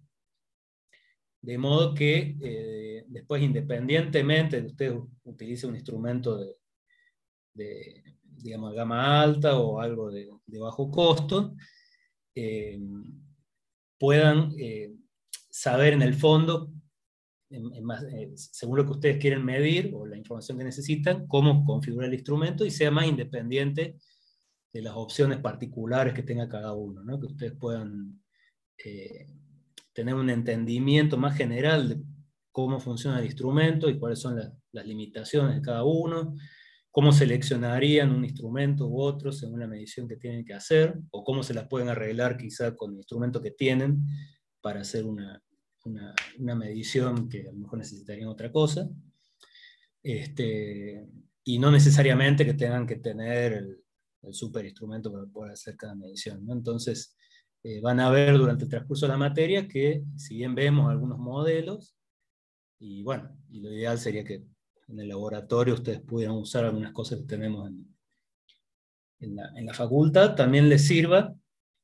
De modo que eh, después, independientemente de que usted utilice un instrumento de, de digamos, gama alta o algo de, de bajo costo, eh, puedan eh, saber en el fondo, en, en más, eh, según lo que ustedes quieren medir o la información que necesitan, cómo configurar el instrumento y sea más independiente de las opciones particulares que tenga cada uno, ¿no? Que ustedes puedan eh, tener un entendimiento más general de cómo funciona el instrumento y cuáles son la, las limitaciones de cada uno, cómo seleccionarían un instrumento u otro según la medición que tienen que hacer, o cómo se las pueden arreglar quizá con el instrumento que tienen para hacer una, una, una medición que a lo mejor necesitarían otra cosa. Este, y no necesariamente que tengan que tener el, el super instrumento para poder hacer cada medición, ¿no? Entonces, eh, van a ver durante el transcurso de la materia que, si bien vemos algunos modelos, y bueno, y lo ideal sería que en el laboratorio ustedes pudieran usar algunas cosas que tenemos en, en, la, en la facultad, también les sirva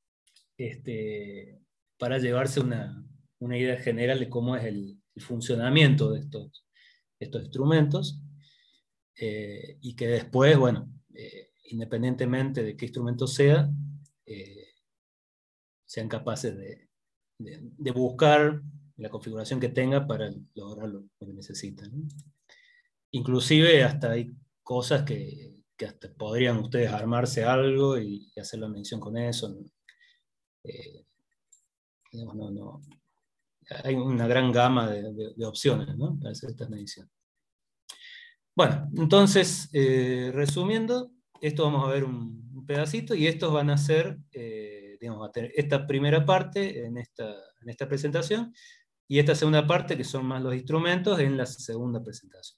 este, para llevarse una, una idea general de cómo es el, el funcionamiento de estos, estos instrumentos, eh, y que después, bueno, eh, independientemente de qué instrumento sea, eh, sean capaces de, de, de buscar la configuración que tenga para lograr lo, lo que necesitan, ¿no? Inclusive hasta hay cosas que, que hasta podrían ustedes armarse algo y, y hacer la medición con eso. Eh, digamos, no, no. Hay una gran gama de, de, de opciones, ¿no?, para hacer estas mediciones. Bueno, entonces, eh, resumiendo, esto vamos a ver un, un pedacito, y estos van a ser, eh, digamos, a tener esta primera parte en esta, en esta presentación, y esta segunda parte, que son más los instrumentos, en la segunda presentación.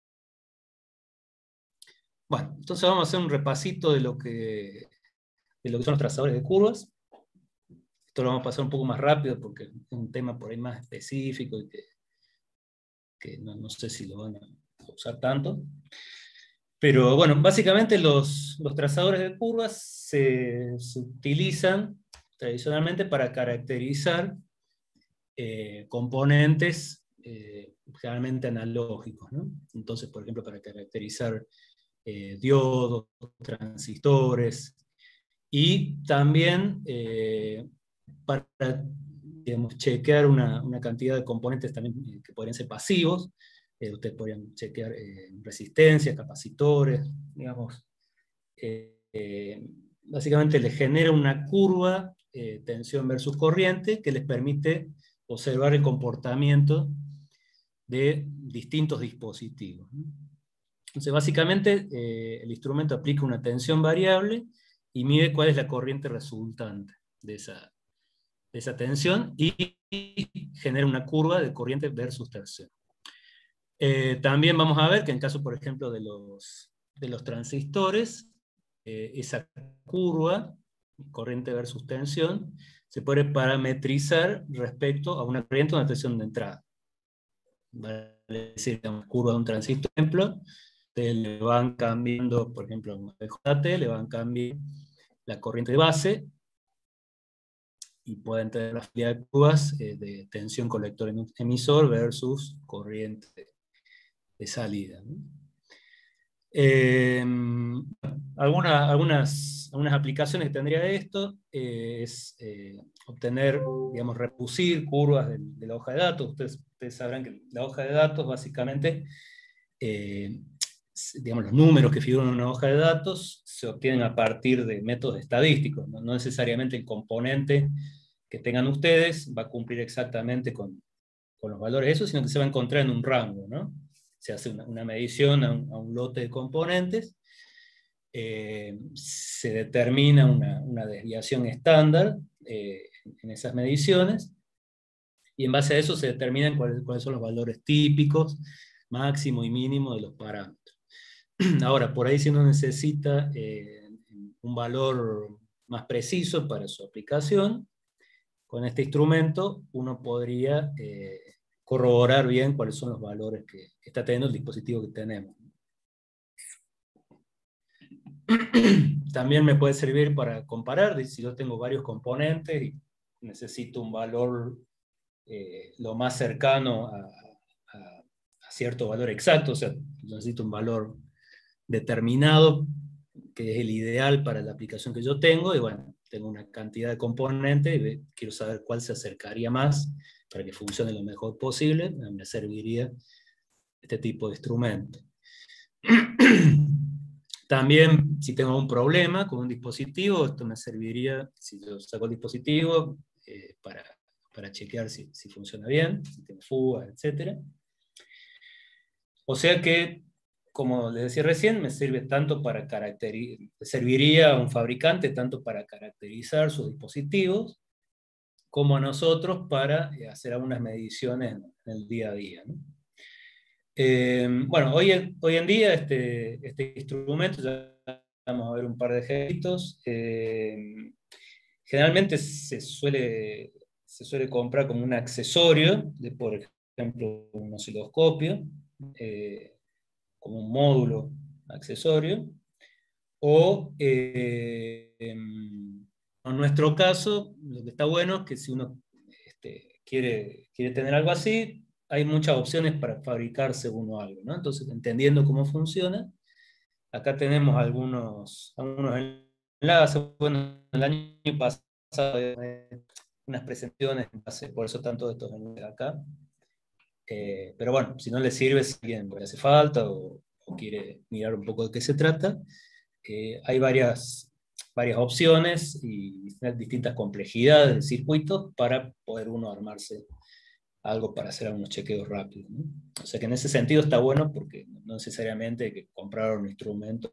Bueno, entonces vamos a hacer un repasito de lo que, de lo que son los trazadores de curvas. Esto lo vamos a pasar un poco más rápido porque es un tema por ahí más específico y que, que no, no sé si lo van a usar tanto. Pero bueno, básicamente los, los trazadores de curvas se, se utilizan tradicionalmente para caracterizar eh, componentes eh, generalmente analógicos, ¿no? Entonces, por ejemplo, para caracterizar Eh, diodos, transistores, y también eh, para, digamos, chequear una, una cantidad de componentes también eh, que podrían ser pasivos. Eh, ustedes podrían chequear eh, resistencias, capacitores, digamos. Eh, eh, básicamente les genera una curva, eh, tensión versus corriente, que les permite observar el comportamiento de distintos dispositivos, ¿no? Entonces, básicamente, eh, el instrumento aplica una tensión variable y mide cuál es la corriente resultante de esa, de esa tensión, y genera una curva de corriente versus tensión. Eh, también vamos a ver que en caso, por ejemplo, de los, de los transistores, eh, esa curva, corriente versus tensión, se puede parametrizar respecto a una corriente o una tensión de entrada. Vale decir, la curva de un transistor, por ejemplo, le van cambiando, por ejemplo, en el J T, le van cambiando la corriente de base, y pueden tener la fidelidad de curvas eh, de tensión colector emisor versus corriente de salida, ¿no? Eh, alguna, algunas, algunas aplicaciones que tendría esto eh, es eh, obtener, digamos, reproducir curvas de, de la hoja de datos. Ustedes ustedes sabrán que la hoja de datos básicamente, eh, digamos, los números que figuran en una hoja de datos se obtienen a partir de métodos estadísticos, no, no necesariamente el componente que tengan ustedes va a cumplir exactamente con, con los valores de eso, sino que se va a encontrar en un rango, ¿no? Se hace una, una medición a un, a un lote de componentes, eh, se determina una, una desviación estándar eh, en esas mediciones, y en base a eso se determinan cuáles, cuáles son los valores típicos, máximo y mínimo de los parámetros. Ahora, por ahí si uno necesita eh, un valor más preciso para su aplicación, con este instrumento uno podría eh, corroborar bien cuáles son los valores que, que está teniendo el dispositivo que tenemos. También me puede servir para comparar, si yo tengo varios componentes y necesito un valor eh, lo más cercano a, a, a cierto valor exacto, o sea, necesito un valor determinado que es el ideal para la aplicación que yo tengo, y bueno, tengo una cantidad de componentes y quiero saber cuál se acercaría más para que funcione lo mejor posible, me serviría este tipo de instrumento. También, si tengo un problema con un dispositivo, esto me serviría, si yo saco el dispositivo, eh, para, para chequear si, si funciona bien, si tiene fugas, etcétera. O sea que, como les decía recién, me sirve tanto para caracterizar, serviría a un fabricante tanto para caracterizar sus dispositivos, como a nosotros para hacer algunas mediciones en el día a día, ¿no? Eh, bueno, hoy, hoy en día este, este instrumento, ya vamos a ver un par de ejemplos, eh, generalmente se suele, se suele comprar como un accesorio, de, por ejemplo, un osciloscopio, eh, como un módulo accesorio, o eh, en nuestro caso, lo que está bueno es que si uno este, quiere, quiere tener algo así, hay muchas opciones para fabricarse uno algo, ¿no? Entonces, entendiendo cómo funciona, acá tenemos algunos, algunos enlaces. Bueno, el año pasado eh, unas presentaciones, por eso están todos estos enlaces acá. Eh, pero bueno, si no les sirve, si alguien le hace falta o, o quiere mirar un poco de qué se trata, eh, hay varias, varias opciones y distintas complejidades de circuitos para poder uno armarse algo para hacer algunos chequeos rápidos, ¿no? O sea que en ese sentido está bueno porque no necesariamente hay que comprar un instrumento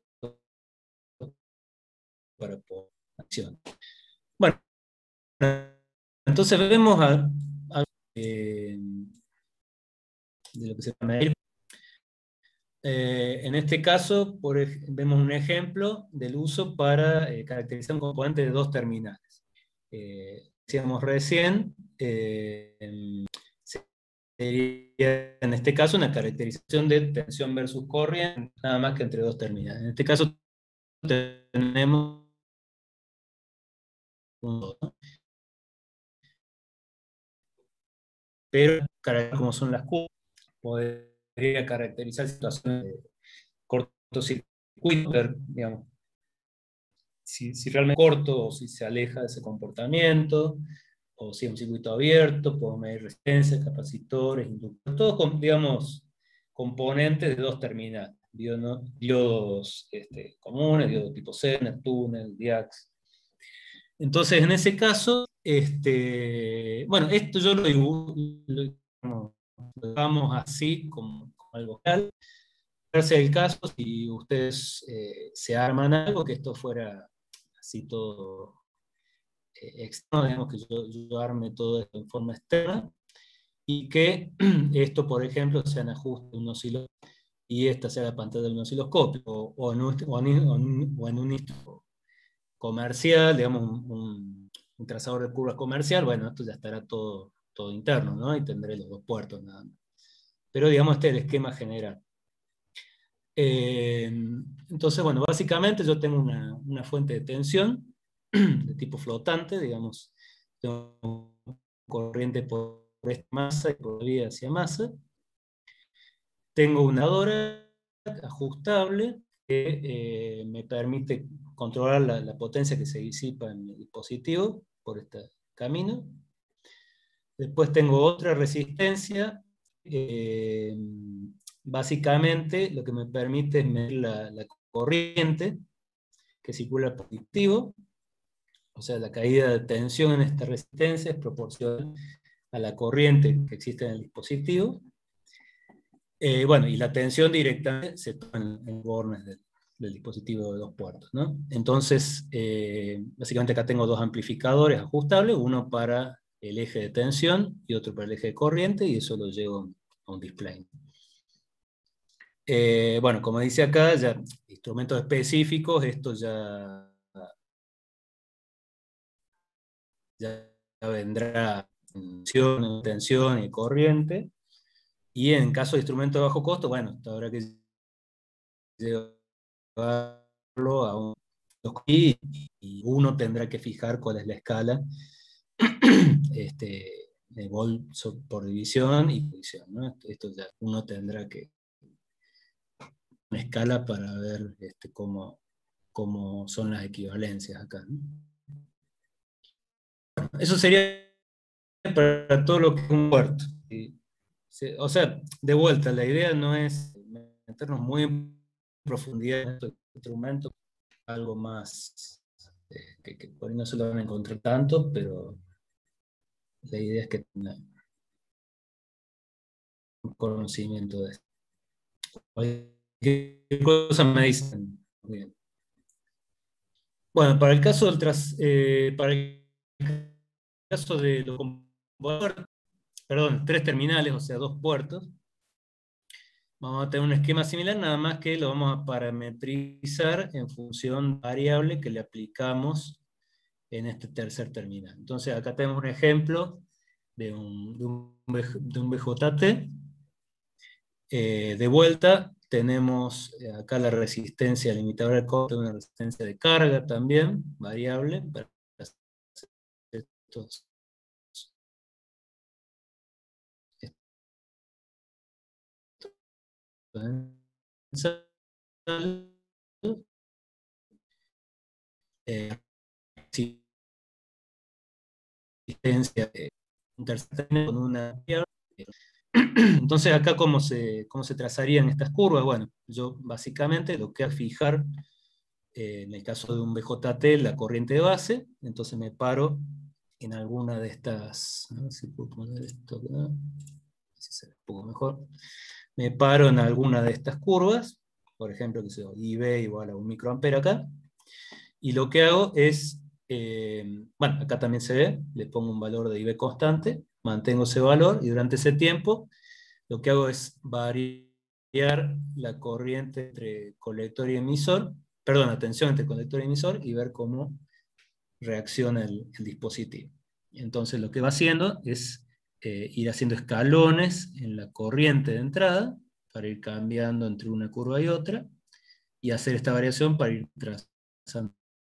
para poder acción. Bueno, entonces vemos a, a, eh, de lo que se va a medir. Eh, en este caso, por, vemos un ejemplo del uso para eh, caracterizar un componente de dos terminales. Eh, decíamos recién, eh, sería en este caso una caracterización de tensión versus corriente, nada más que entre dos terminales. En este caso tenemos un dos, ¿no? Pero como son las curvas, podría caracterizar situaciones de cortocircuito, digamos, si, si realmente es corto o si se aleja de ese comportamiento, o si es un circuito abierto, puedo medir resistencias, capacitores, inductores, todos, digamos, componentes de dos terminales, diodos este, comunes, diodos tipo Zener, túnel, Diax. Entonces, en ese caso, este, bueno, esto yo lo dibujo, lo dibujamos así, como, como algo real. Sea el caso, si ustedes eh, se arman algo, que esto fuera así todo eh, externo, digamos que yo, yo arme todo esto en forma externa, y que esto, por ejemplo, sea en ajuste de un osciloscopio, y esta sea la pantalla de un osciloscopio, o, o, en, un, o, en, o en un instrumento comercial, digamos, un, un, un trazador de curvas comercial, bueno, esto ya estará todo, todo interno, ¿no? Y tendré los dos puertos nada más. Pero digamos, este es el esquema general. Eh, entonces, bueno, básicamente yo tengo una, una fuente de tensión de tipo flotante, digamos, tengo corriente por esta masa y por vía hacia masa. Tengo una adaptadora ajustable que eh, me permite controlar la, la potencia que se disipa en el dispositivo por este camino. Después tengo otra resistencia eh, básicamente lo que me permite es medir la, la corriente que circula por el dispositivo, o sea, la caída de tensión en esta resistencia es proporcional a la corriente que existe en el dispositivo. Eh, bueno, y la tensión directamente se toma en el bornes del, del dispositivo de dos puertos, ¿no? Entonces, eh, básicamente acá tengo dos amplificadores ajustables, uno para el eje de tensión y otro para el eje de corriente, y eso lo llevo a un display. Eh, bueno, como dice acá, ya instrumentos específicos, esto ya, ya vendrá tensión, tensión y corriente. Y en caso de instrumentos de bajo costo, bueno, habrá que llevarlo a un y, y uno tendrá que fijar cuál es la escala este, de volt por división y división, ¿no? Esto ya uno tendrá que una escala para ver este, cómo, cómo son las equivalencias acá, ¿no? Bueno, eso sería para todo lo que es un puerto. O sea, de vuelta, la idea no es meternos muy en profundidad en estos instrumentos, algo más eh, que, que por ahí no se lo van a encontrar tanto, pero la idea es que tengan un conocimiento de esto. Cualquier cosa me dicen. Bien. Bueno, para el caso del tras, eh, para el caso de los computadores, perdón, tres terminales, o sea, dos puertos, vamos a tener un esquema similar, nada más que lo vamos a parametrizar en función variable que le aplicamos en este tercer terminal. Entonces acá tenemos un ejemplo de un, de un, de un B J T. Eh, de vuelta tenemos acá la resistencia limitadora del corte, una resistencia de carga también, variable, para estos eh, resistencia de un tercer con una. Entonces acá cómo se, cómo se trazarían estas curvas. Bueno, yo básicamente lo que hago es fijar eh, en el caso de un B J T la corriente de base, entonces me paro en alguna de estas, a ver si puedo poner esto acá, si se ve un poco mejor, me paro en alguna de estas curvas, por ejemplo, que sea I B igual a un microampere acá, y lo que hago es, eh, bueno, acá también se ve, le pongo un valor de I B constante, mantengo ese valor, y durante ese tiempo lo que hago es variar la corriente entre colector y emisor, perdón, la tensión entre colector y emisor, y ver cómo reacciona el, el dispositivo. Entonces lo que va haciendo es eh, ir haciendo escalones en la corriente de entrada, para ir cambiando entre una curva y otra, y hacer esta variación para ir trazando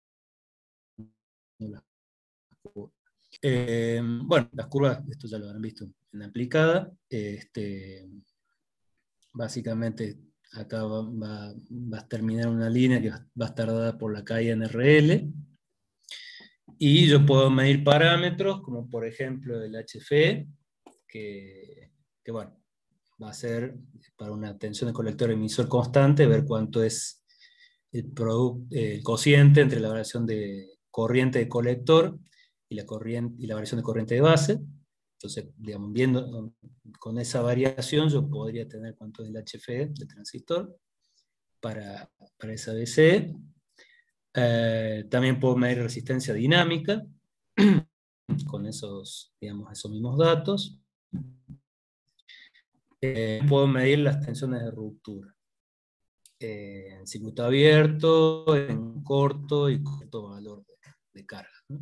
las curvas. Eh, bueno, las curvas, esto ya lo habrán visto en la aplicada, este, básicamente acá va, va, va a terminar una línea que va a estar dada por la caída en R L, y yo puedo medir parámetros, como por ejemplo el H F E, que, que bueno, va a ser para una tensión de colector emisor constante, ver cuánto es el, el cociente entre la variación de corriente de colector y la, corriente, y la variación de corriente de base. Entonces, digamos, viendo con esa variación, yo podría tener cuánto es el H F E del transistor para, para esa B C E. Eh, también puedo medir resistencia dinámica con esos, digamos, esos mismos datos. Eh, puedo medir las tensiones de ruptura eh, en circuito abierto, en corto y corto valor de, de carga, ¿no?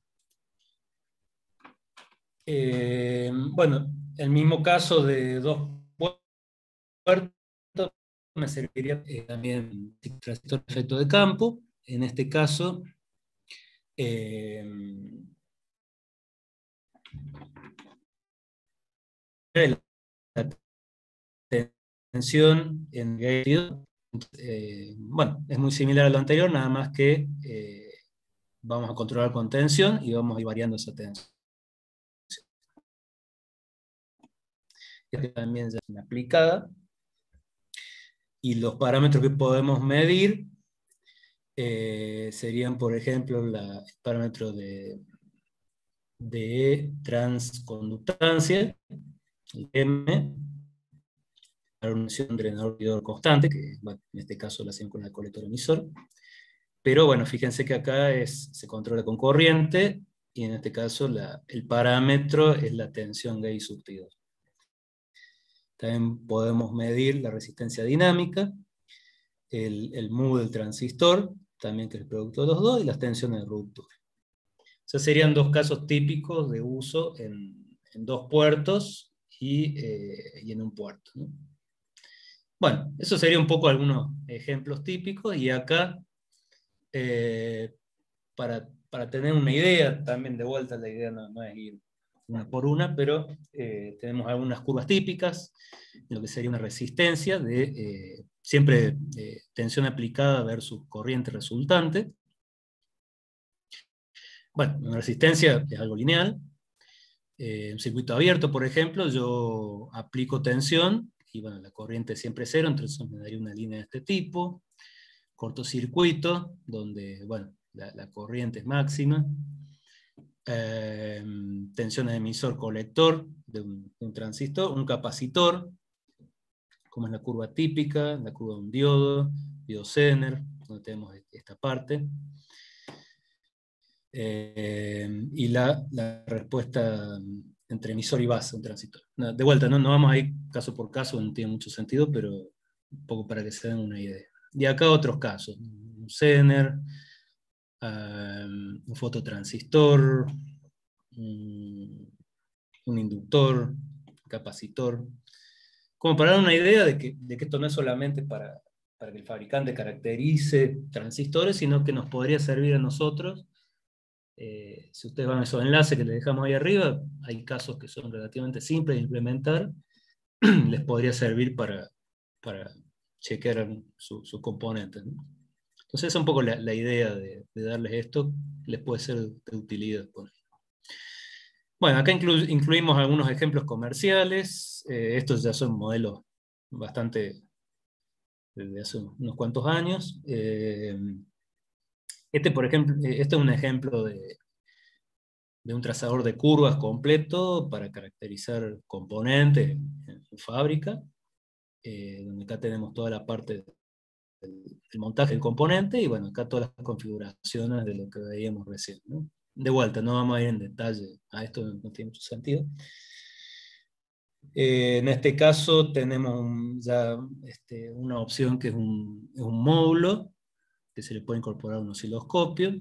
Eh, bueno, el mismo caso de dos puertos me serviría eh, también el transistor de efecto de campo. En este caso, eh, la tensión en gate, eh, bueno, es muy similar a lo anterior, nada más que eh, vamos a controlar con tensión y vamos a ir variando esa tensión. que también ya es una aplicada. Y los parámetros que podemos medir eh, serían, por ejemplo, la, el parámetro de, de transconductancia, el M, para una unción drenador-medidor constante, que bueno, en este caso lo hacen con el colector emisor. Pero bueno, fíjense que acá es, se controla con corriente, y en este caso la, el parámetro es la tensión gauge surtidor. También podemos medir la resistencia dinámica, el, el mu del transistor, también que es el producto de los dos, y las tensiones de ruptura. O sea, serían dos casos típicos de uso en, en dos puertos y, eh, y en un puerto, ¿no? Bueno, eso sería un poco algunos ejemplos típicos, y acá, eh, para, para tener una idea, también de vuelta la idea no, no es ir una por una, pero eh, tenemos algunas curvas típicas, lo que sería una resistencia de eh, siempre eh, tensión aplicada versus corriente resultante. Bueno, una resistencia es algo lineal. Eh, un circuito abierto, por ejemplo, yo aplico tensión, y bueno, la corriente es siempre cero, entonces me daría una línea de este tipo. Cortocircuito, donde bueno, la, la corriente es máxima. Eh, tensión de emisor-colector de un, de un transistor, un capacitor, como es la curva típica, la curva de un diodo, diodo-Zener, donde tenemos esta parte. Eh, y la, la respuesta entre emisor y base, un transistor. De vuelta, no, no vamos a ir caso por caso, no tiene mucho sentido, pero un poco para que se den una idea. Y acá otros casos, un Zener, um, un fototransistor, un, un inductor, un capacitor, como para dar una idea de que, de que esto no es solamente para, para que el fabricante caracterice transistores, sino que nos podría servir a nosotros. Eh, si ustedes van a esos enlaces que les dejamos ahí arriba, hay casos que son relativamente simples de implementar, les podría servir para, para chequear sus su componentes, ¿no? Entonces esa es un poco la, la idea de, de darles esto, les puede ser de utilidad. Bueno, acá inclu, incluimos algunos ejemplos comerciales. Eh, estos ya son modelos bastante desde hace unos cuantos años. Eh, este, por ejemplo, este es un ejemplo de, de un trazador de curvas completo para caracterizar componentes en, en fábrica, eh, donde acá tenemos toda la parte del, del montaje del componente, y bueno, acá todas las configuraciones de lo que veíamos recién, ¿no? De vuelta, no vamos a ir en detalle, a esto no, no tiene mucho sentido. Eh, en este caso tenemos un, ya este, una opción que es un, es un módulo, que se le puede incorporar un osciloscopio.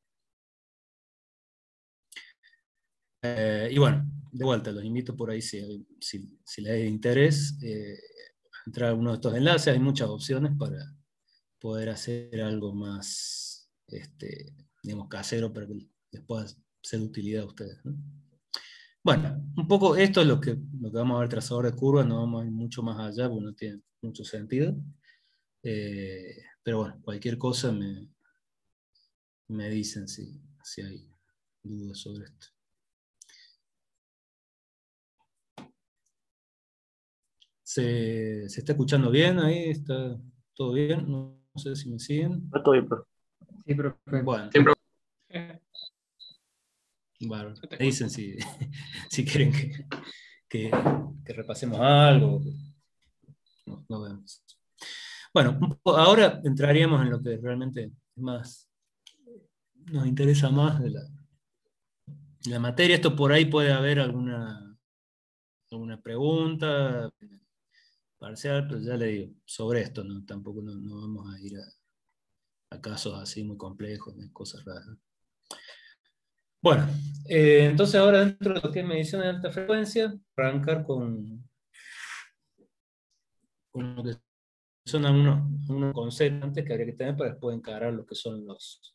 Eh, y bueno, de vuelta, los invito por ahí si, si, si les da interés, eh, a entrar a uno de estos enlaces. Hay muchas opciones para poder hacer algo más, este, digamos, casero, para que les pueda ser de utilidad a ustedes, ¿no? Bueno, un poco esto es lo que, lo que vamos a ver, trazador de curvas, no vamos a ir mucho más allá porque no tiene mucho sentido. Eh, pero bueno, cualquier cosa me, me dicen si, si hay dudas sobre esto. ¿Se, ¿Se está escuchando bien ahí? ¿Está todo bien? No, no sé si me siguen. No estoy, profe. Sí, profe. Bueno. Sí, profe. Bueno, me dicen si, si quieren que, que, que repasemos algo. No, no vemos. Bueno, un poco, ahora entraríamos en lo que realmente más nos interesa más de la, de la materia. Esto por ahí puede haber alguna, alguna pregunta parcial, pero ya le digo, sobre esto, ¿no? Tampoco no, no vamos a ir a, a casos así muy complejos, cosas raras. Bueno, eh, entonces ahora dentro de lo que es medición de alta frecuencia, arrancar con, con lo que son algunos, algunos conceptos antes que habría que tener para después encarar lo que son los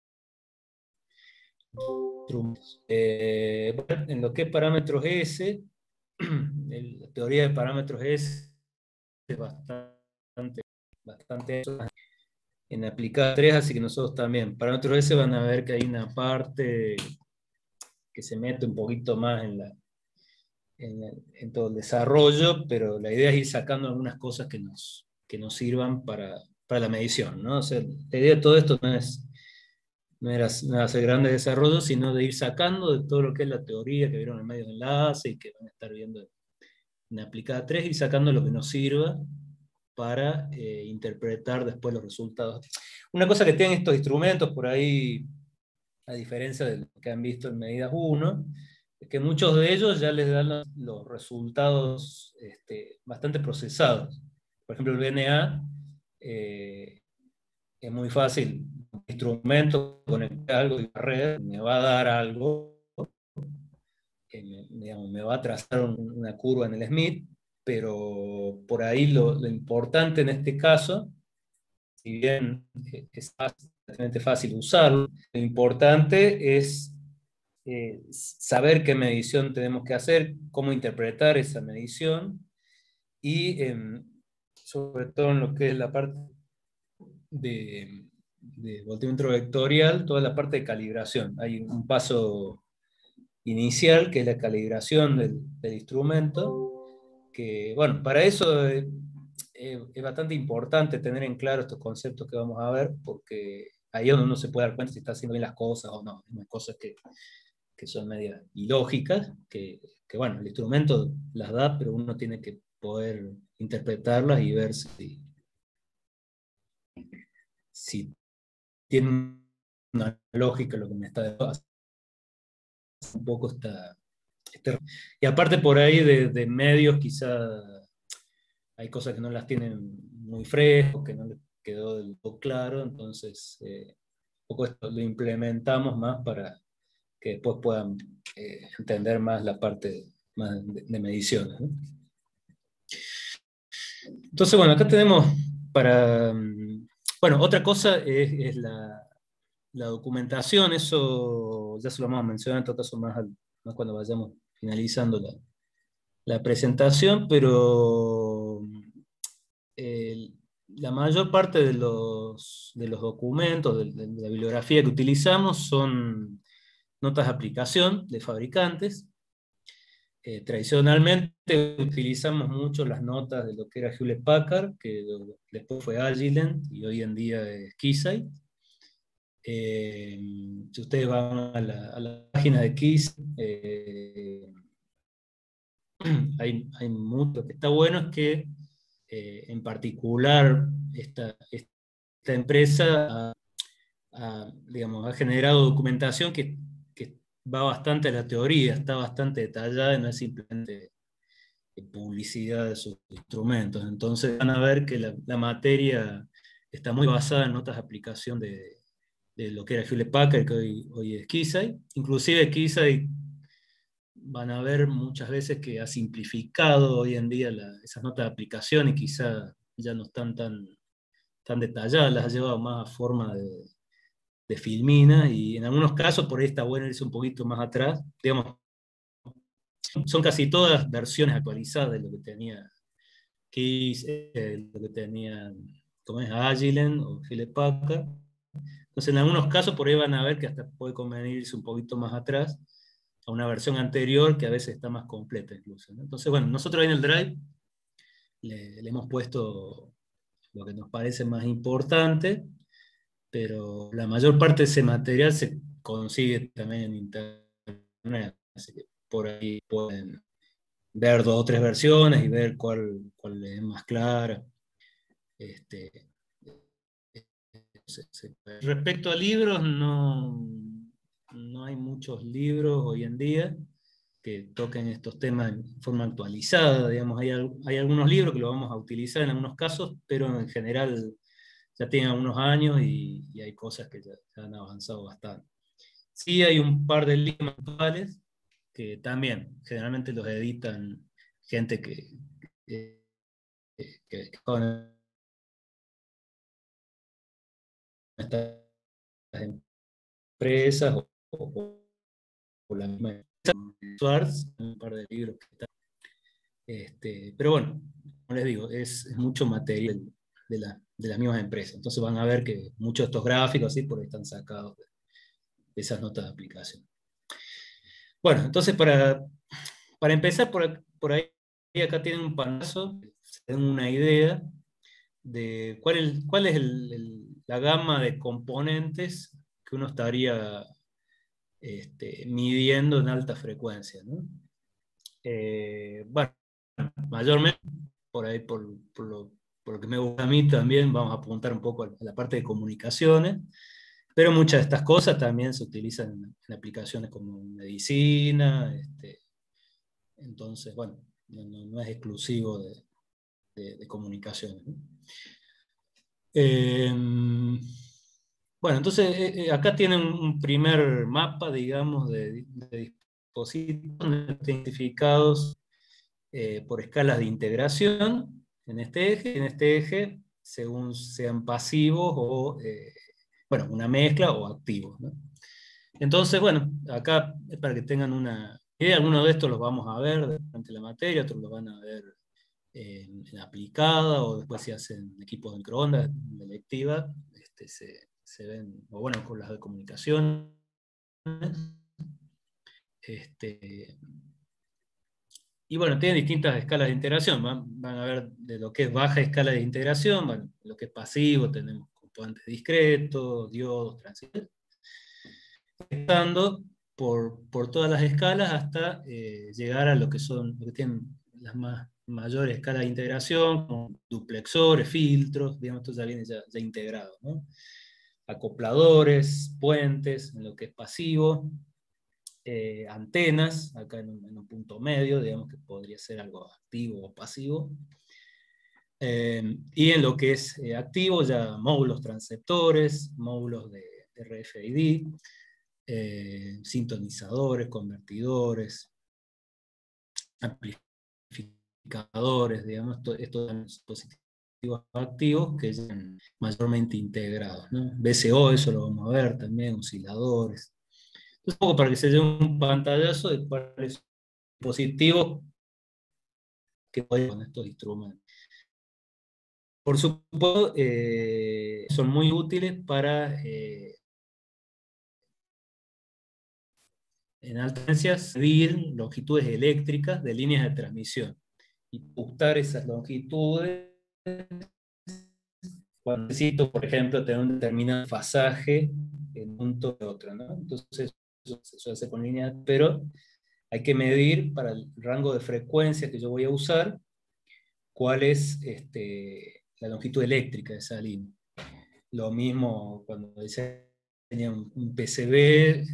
instrumentos. Eh, bueno, en lo que es parámetros S, la teoría de parámetros S es bastante, bastante en aplicada tres, así que nosotros también. Parámetros S van a ver que hay una parte que se mete un poquito más en la, en, el, en todo el desarrollo, pero la idea es ir sacando algunas cosas que nos, que nos sirvan para, para la medición, ¿no? O sea, la idea de todo esto no es, no era, no era hacer grandes desarrollos, sino de ir sacando de todo lo que es la teoría que vieron en medios de enlace y que van a estar viendo en Aplicada tres, y sacando lo que nos sirva para eh, interpretar después los resultados. Una cosa que tienen estos instrumentos por ahí, a diferencia de lo que han visto en medidas uno, es que muchos de ellos ya les dan los, los resultados este, bastante procesados. Por ejemplo, el B N A eh, es muy fácil. Un instrumento, conectar algo y la red me va a dar algo, que me, digamos, me va a trazar un, una curva en el Smith, pero por ahí lo, lo importante en este caso, si bien es relativamente fácil usarlo, lo importante es eh, saber qué medición tenemos que hacer, cómo interpretar esa medición, y eh, sobre todo en lo que es la parte de, de voltímetro vectorial, toda la parte de calibración. Hay un paso inicial, que es la calibración del, del instrumento, que, bueno, para eso es, es bastante importante tener en claro estos conceptos que vamos a ver, porque ahí es donde uno se puede dar cuenta si está haciendo bien las cosas o no. Hay cosas que, que son medias ilógicas, que, que, bueno, el instrumento las da, pero uno tiene que poder interpretarlas y ver si, si tiene una lógica lo que me está dando. Un poco está, está... Y aparte por ahí de, de medios quizá hay cosas que no las tienen muy frescos, que no les quedó del todo claro, entonces eh, un poco esto lo implementamos más para que después puedan eh, entender más la parte más de, de mediciones, ¿no? Entonces, bueno, acá tenemos para... Bueno, otra cosa es, es la, la documentación, eso ya se lo vamos a mencionar en todo caso más, al, más cuando vayamos finalizando la, la presentación, pero eh, la mayor parte de los, de los documentos, de, de la bibliografía que utilizamos son notas de aplicación de fabricantes. Eh, tradicionalmente utilizamos mucho las notas de lo que era Hewlett Packard, que después fue Agilent y hoy en día es Keysight. Eh, si ustedes van a la, a la página de Keysight, eh, hay, hay mucho. Lo que está bueno es que eh, en particular esta, esta empresa ha, ha, digamos, ha generado documentación que, que va bastante a la teoría, está bastante detallada, no es simplemente publicidad de sus instrumentos. Entonces van a ver que la, la materia está muy basada en notas de aplicación de, de lo que era Hewlett Packard, que hoy, hoy es Keysight. Inclusive Keysight van a ver muchas veces que ha simplificado hoy en día la, esas notas de aplicación y quizá ya no están tan, tan detalladas, las ha llevado más a forma de, de filmina, y en algunos casos por ahí está bueno irse un poquito más atrás. Digamos, son casi todas versiones actualizadas de lo que tenía Keys, eh, lo que tenía, como es, Agilent o Hewlett Packard. Entonces en algunos casos por ahí van a ver que hasta puede convenir irse un poquito más atrás a una versión anterior que a veces está más completa incluso, ¿no? Entonces, bueno, nosotros ahí en el Drive le, le hemos puesto lo que nos parece más importante, pero la mayor parte de ese material se consigue también en internet, así que por ahí pueden ver dos o tres versiones y ver cuál, cuál es más clara. Este, respecto a libros, no, no hay muchos libros hoy en día que toquen estos temas en forma actualizada. Digamos, hay, hay algunos libros que lo vamos a utilizar en algunos casos, pero en general ya tienen algunos años y, y hay cosas que ya, ya han avanzado bastante. Sí hay un par de libros actuales que también generalmente los editan gente que, que, que, que con estas empresas o, o, o la misma Schwartz, un par de libros que están. Este, pero bueno, como les digo, es, es mucho material de, la, de las mismas empresas. Entonces van a ver que muchos de estos gráficos así por ahí están sacados de, de esas notas de aplicación. Bueno, entonces para, para empezar, por, por ahí, acá tienen un panazo, se den una idea de cuál es, cuál es el, el, la gama de componentes que uno estaría este, midiendo en alta frecuencia, ¿no? Eh, bueno, mayormente, por ahí, por, por, lo, por lo que me gusta a mí también, vamos a apuntar un poco a la parte de comunicaciones, pero muchas de estas cosas también se utilizan en, en aplicaciones como medicina, este, entonces, bueno, no, no, no es exclusivo de, de, de comunicaciones, ¿no? Eh, bueno, entonces eh, acá tienen un primer mapa, digamos, de, de dispositivos identificados eh, por escalas de integración en este eje, en este eje según sean pasivos o, eh, bueno, una mezcla o activos, ¿no? Entonces, bueno, acá para que tengan una idea, algunos de estos los vamos a ver durante la materia, otros los van a ver en, en aplicada, o después si hacen equipos de microondas, de electiva, este, se, se ven, o bueno, con las de comunicación. Este, y bueno, tienen distintas escalas de integración, van, van a ver de lo que es baja escala de integración, bueno, lo que es pasivo, tenemos componentes discretos, diodos, transistores, estando por, por todas las escalas hasta eh, llegar a lo que son, lo que tienen las más mayores escalas de integración, como duplexores, filtros, digamos, esto ya viene ya, ya integrado, ¿no? Acopladores, puentes, en lo que es pasivo, eh, antenas, acá en un, en un punto medio, digamos que podría ser algo activo o pasivo, eh, y en lo que es eh, activo, ya módulos transceptores, módulos de, de R F I D, eh, sintonizadores, convertidores, amplificadores, digamos, estos son dispositivos activos que son mayormente integrados, ¿no? V C O, eso lo vamos a ver también, osciladores. Entonces, un poco para que se lleve un pantallazo de cuáles son los dispositivos que pueden con estos instrumentos. Por supuesto, eh, son muy útiles para eh, en altas frecuencias medir longitudes eléctricas de líneas de transmisión y ajustar esas longitudes cuando necesito, por ejemplo, tener un determinado fasaje en un punto de otro, ¿no? Entonces, eso se suele hacer con líneas, pero hay que medir para el rango de frecuencia que yo voy a usar cuál es este, la longitud eléctrica de esa línea. Lo mismo cuando diseña un, un P C B,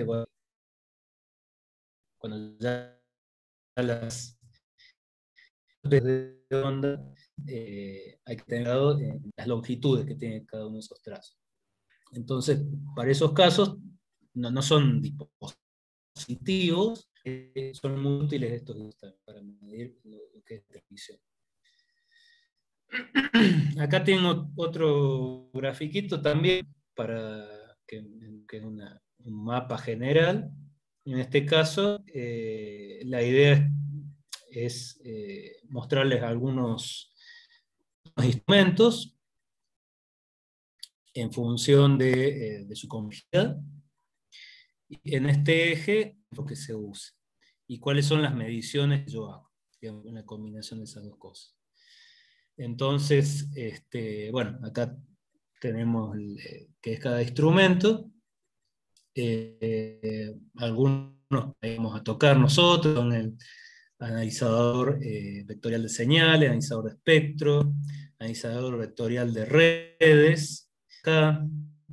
cuando ya las de onda, eh, hay que tener cuidado en las longitudes que tiene cada uno de esos trazos. Entonces, para esos casos, no, no son dispositivos, eh, son muy útiles estos para medir lo, lo que es transmisión. Acá tengo otro grafiquito también para que, que es una, un mapa general. En este caso, eh, la idea es, es eh, mostrarles algunos instrumentos en función de, eh, de su complejidad. Y en este eje, lo que se usa. Y cuáles son las mediciones que yo hago. Digamos, una combinación de esas dos cosas. Entonces, este, bueno, acá tenemos el, eh, qué es cada instrumento. Eh, algunos vamos a tocar nosotros, con el analizador eh, vectorial de señales, analizador de espectro, analizador vectorial de redes, acá,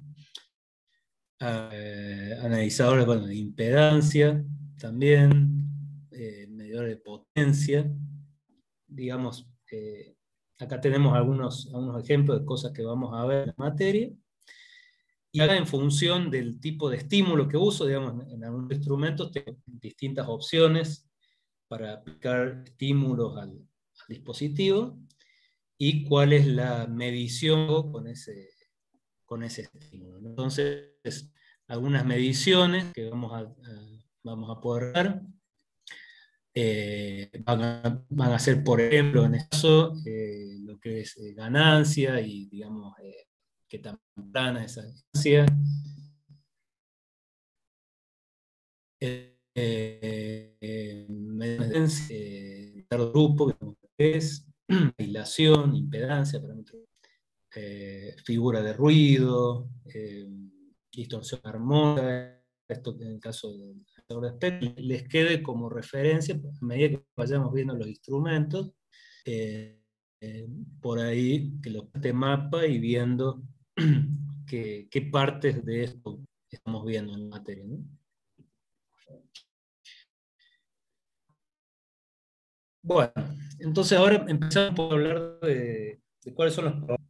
eh, analizadores, bueno, de impedancia también, eh, medidores de potencia, digamos, eh, acá tenemos algunos, algunos ejemplos de cosas que vamos a ver en la materia. Y acá en función del tipo de estímulo que uso, digamos, en algunos instrumentos tengo distintas opciones para aplicar estímulos al, al dispositivo y cuál es la medición con ese, con ese estímulo. Entonces, algunas mediciones que vamos a, a, vamos a poder dar eh, van, a, van a ser, por ejemplo, en este caso, eh, lo que es eh, ganancia y, digamos, eh, qué tan plana esa ganancia. El eh, eh, eh, grupo, es aislación, impedancia, parámetros, eh, figura de ruido, eh, distorsión armónica, esto en el caso del de espectro, les quede como referencia a medida que vayamos viendo los instrumentos, eh, eh, por ahí que lo te mapa y viendo qué, qué partes de esto estamos viendo en la materia, ¿no? Bueno, entonces ahora empezamos a hablar de, de cuáles son los problemas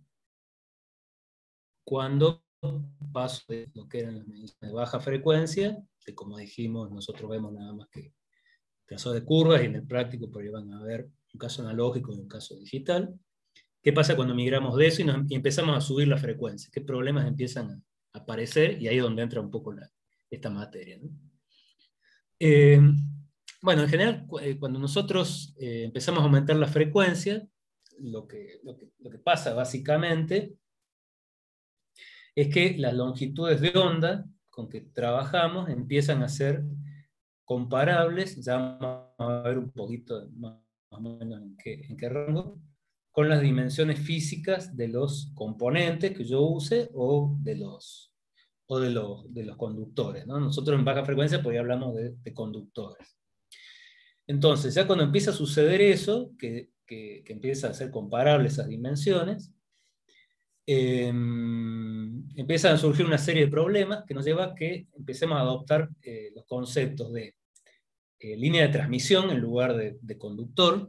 cuando paso de lo que eran las mediciones de baja frecuencia, que como dijimos, nosotros vemos nada más que trazos de curvas, y en el práctico por ahí van a ver un caso analógico y un caso digital. ¿Qué pasa cuando migramos de eso y, nos, y empezamos a subir la frecuencia? ¿Qué problemas empiezan a aparecer? Y ahí es donde entra un poco la, esta materia, ¿no? Eh, bueno, en general, cuando nosotros eh, empezamos a aumentar la frecuencia, lo que, lo, que, lo que pasa básicamente es que las longitudes de onda con que trabajamos empiezan a ser comparables, ya vamos a ver un poquito más, más o menos en qué, en qué rango, con las dimensiones físicas de los componentes que yo use o de los, o de los, de los conductores, ¿no? Nosotros en baja frecuencia pues ya hablamos de, de conductores. Entonces, ya cuando empieza a suceder eso, que, que, que empieza a ser comparable esas dimensiones, eh, empiezan a surgir una serie de problemas que nos lleva a que empecemos a adoptar eh, los conceptos de eh, línea de transmisión en lugar de, de conductor,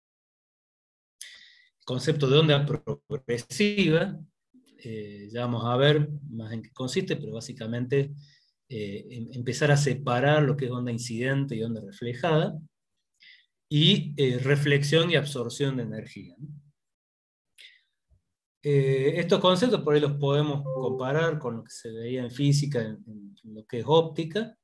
concepto de onda progresiva, eh, ya vamos a ver más en qué consiste, pero básicamente eh, em, empezar a separar lo que es onda incidente y onda reflejada, y eh, reflexión y absorción de energía, ¿no? Eh, estos conceptos por ahí los podemos comparar con lo que se veía en física, en, en lo que es óptica,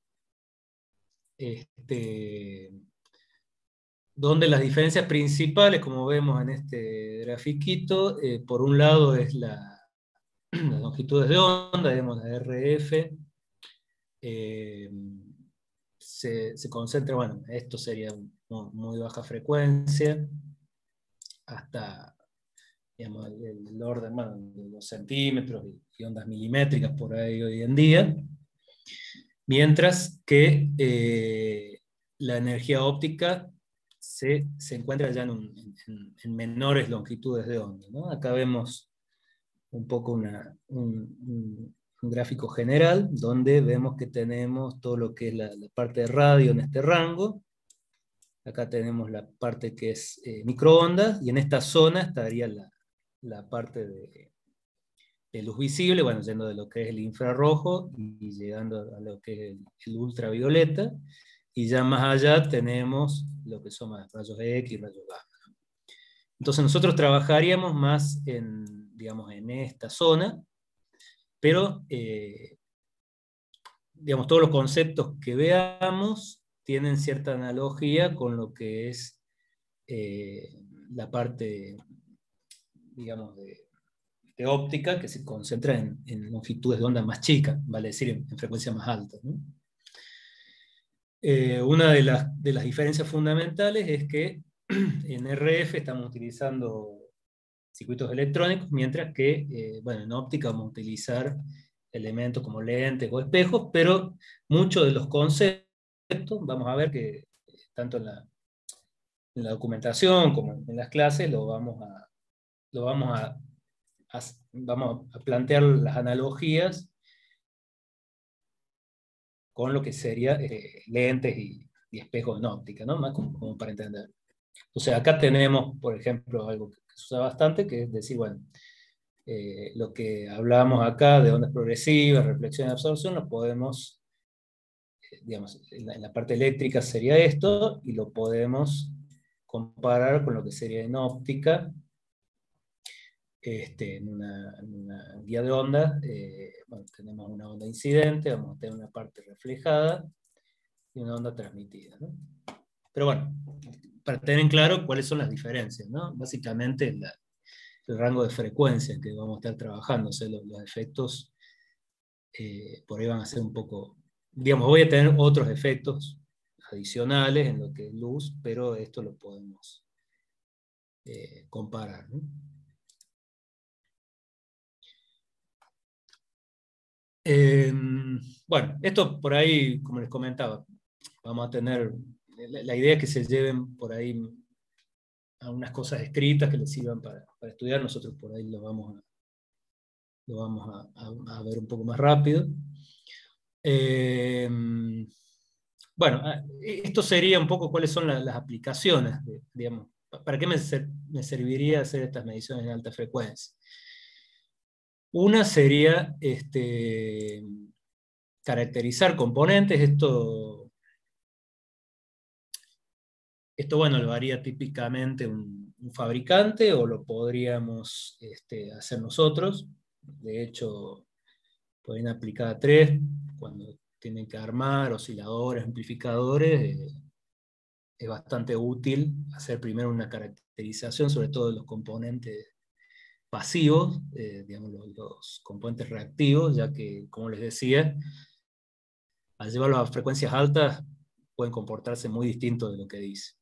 este, donde las diferencias principales, como vemos en este grafiquito, eh, por un lado es la, las longitudes de onda, digamos la R F, eh, se, se concentra, bueno, esto sería muy, muy baja frecuencia, hasta digamos, el, el orden, bueno, de los centímetros y, y ondas milimétricas por ahí hoy en día, mientras que eh, la energía óptica se, se encuentra ya en, un, en, en menores longitudes de onda, ¿no? Acá vemos un poco una, un, un, un gráfico general, donde vemos que tenemos todo lo que es la, la parte de radio en este rango. Acá tenemos la parte que es eh, microondas, y en esta zona estaría la, la parte de, de luz visible, bueno, yendo de lo que es el infrarrojo y llegando a lo que es el, el ultravioleta, y ya más allá tenemos lo que son más rayos X y rayos gamma. Entonces nosotros trabajaríamos más en, digamos, en esta zona, pero eh, digamos, todos los conceptos que veamos tienen cierta analogía con lo que es eh, la parte, digamos, de, de óptica, que se concentra en, en longitudes de onda más chicas, vale decir, en, en frecuencias más altas, ¿no? Eh, una de las, de las diferencias fundamentales es que en R F estamos utilizando circuitos electrónicos, mientras que eh, bueno, en óptica vamos a utilizar elementos como lentes o espejos, pero muchos de los conceptos, vamos a ver que tanto en la, en la documentación como en las clases lo vamos a, lo vamos a, a, vamos a plantear las analogías con lo que sería eh, lentes y, y espejos en óptica, ¿no? Más como, como para entender. Entonces acá tenemos, por ejemplo, algo que se usa bastante, que es decir, bueno, eh, lo que hablábamos acá de ondas progresivas, reflexión y absorción, lo podemos, eh, digamos, en la, en la parte eléctrica sería esto, y lo podemos comparar con lo que sería en óptica, este, en, una, en una guía de onda, eh, bueno, tenemos una onda incidente, vamos a tener una parte reflejada y una onda transmitida, ¿no? Pero bueno, para tener en claro cuáles son las diferencias, ¿no? Básicamente la, el rango de frecuencia que vamos a estar trabajando, o sea, los, los efectos eh, por ahí van a ser un poco, digamos, voy a tener otros efectos adicionales en lo que es luz, pero esto lo podemos eh, comparar, ¿no? Eh, bueno, esto por ahí, como les comentaba, vamos a tener, la, la idea es que se lleven por ahí algunas cosas escritas que les sirvan para, para estudiar. Nosotros por ahí lo vamos a, lo vamos a, a, a ver un poco más rápido. Eh, bueno, esto sería un poco cuáles son las, las aplicaciones, de, digamos, para qué me, ser, me serviría hacer estas mediciones en alta frecuencia. Una sería este, caracterizar componentes. Esto, esto, bueno, lo haría típicamente un, un fabricante, o lo podríamos este, hacer nosotros. De hecho, pueden aplicar a tres cuando tienen que armar osciladores, amplificadores. Eh, es bastante útil hacer primero una caracterización, sobre todo de los componentes pasivos, eh, digamos, los, los componentes reactivos, ya que, como les decía, al llevarlos a frecuencias altas pueden comportarse muy distinto de lo que dice.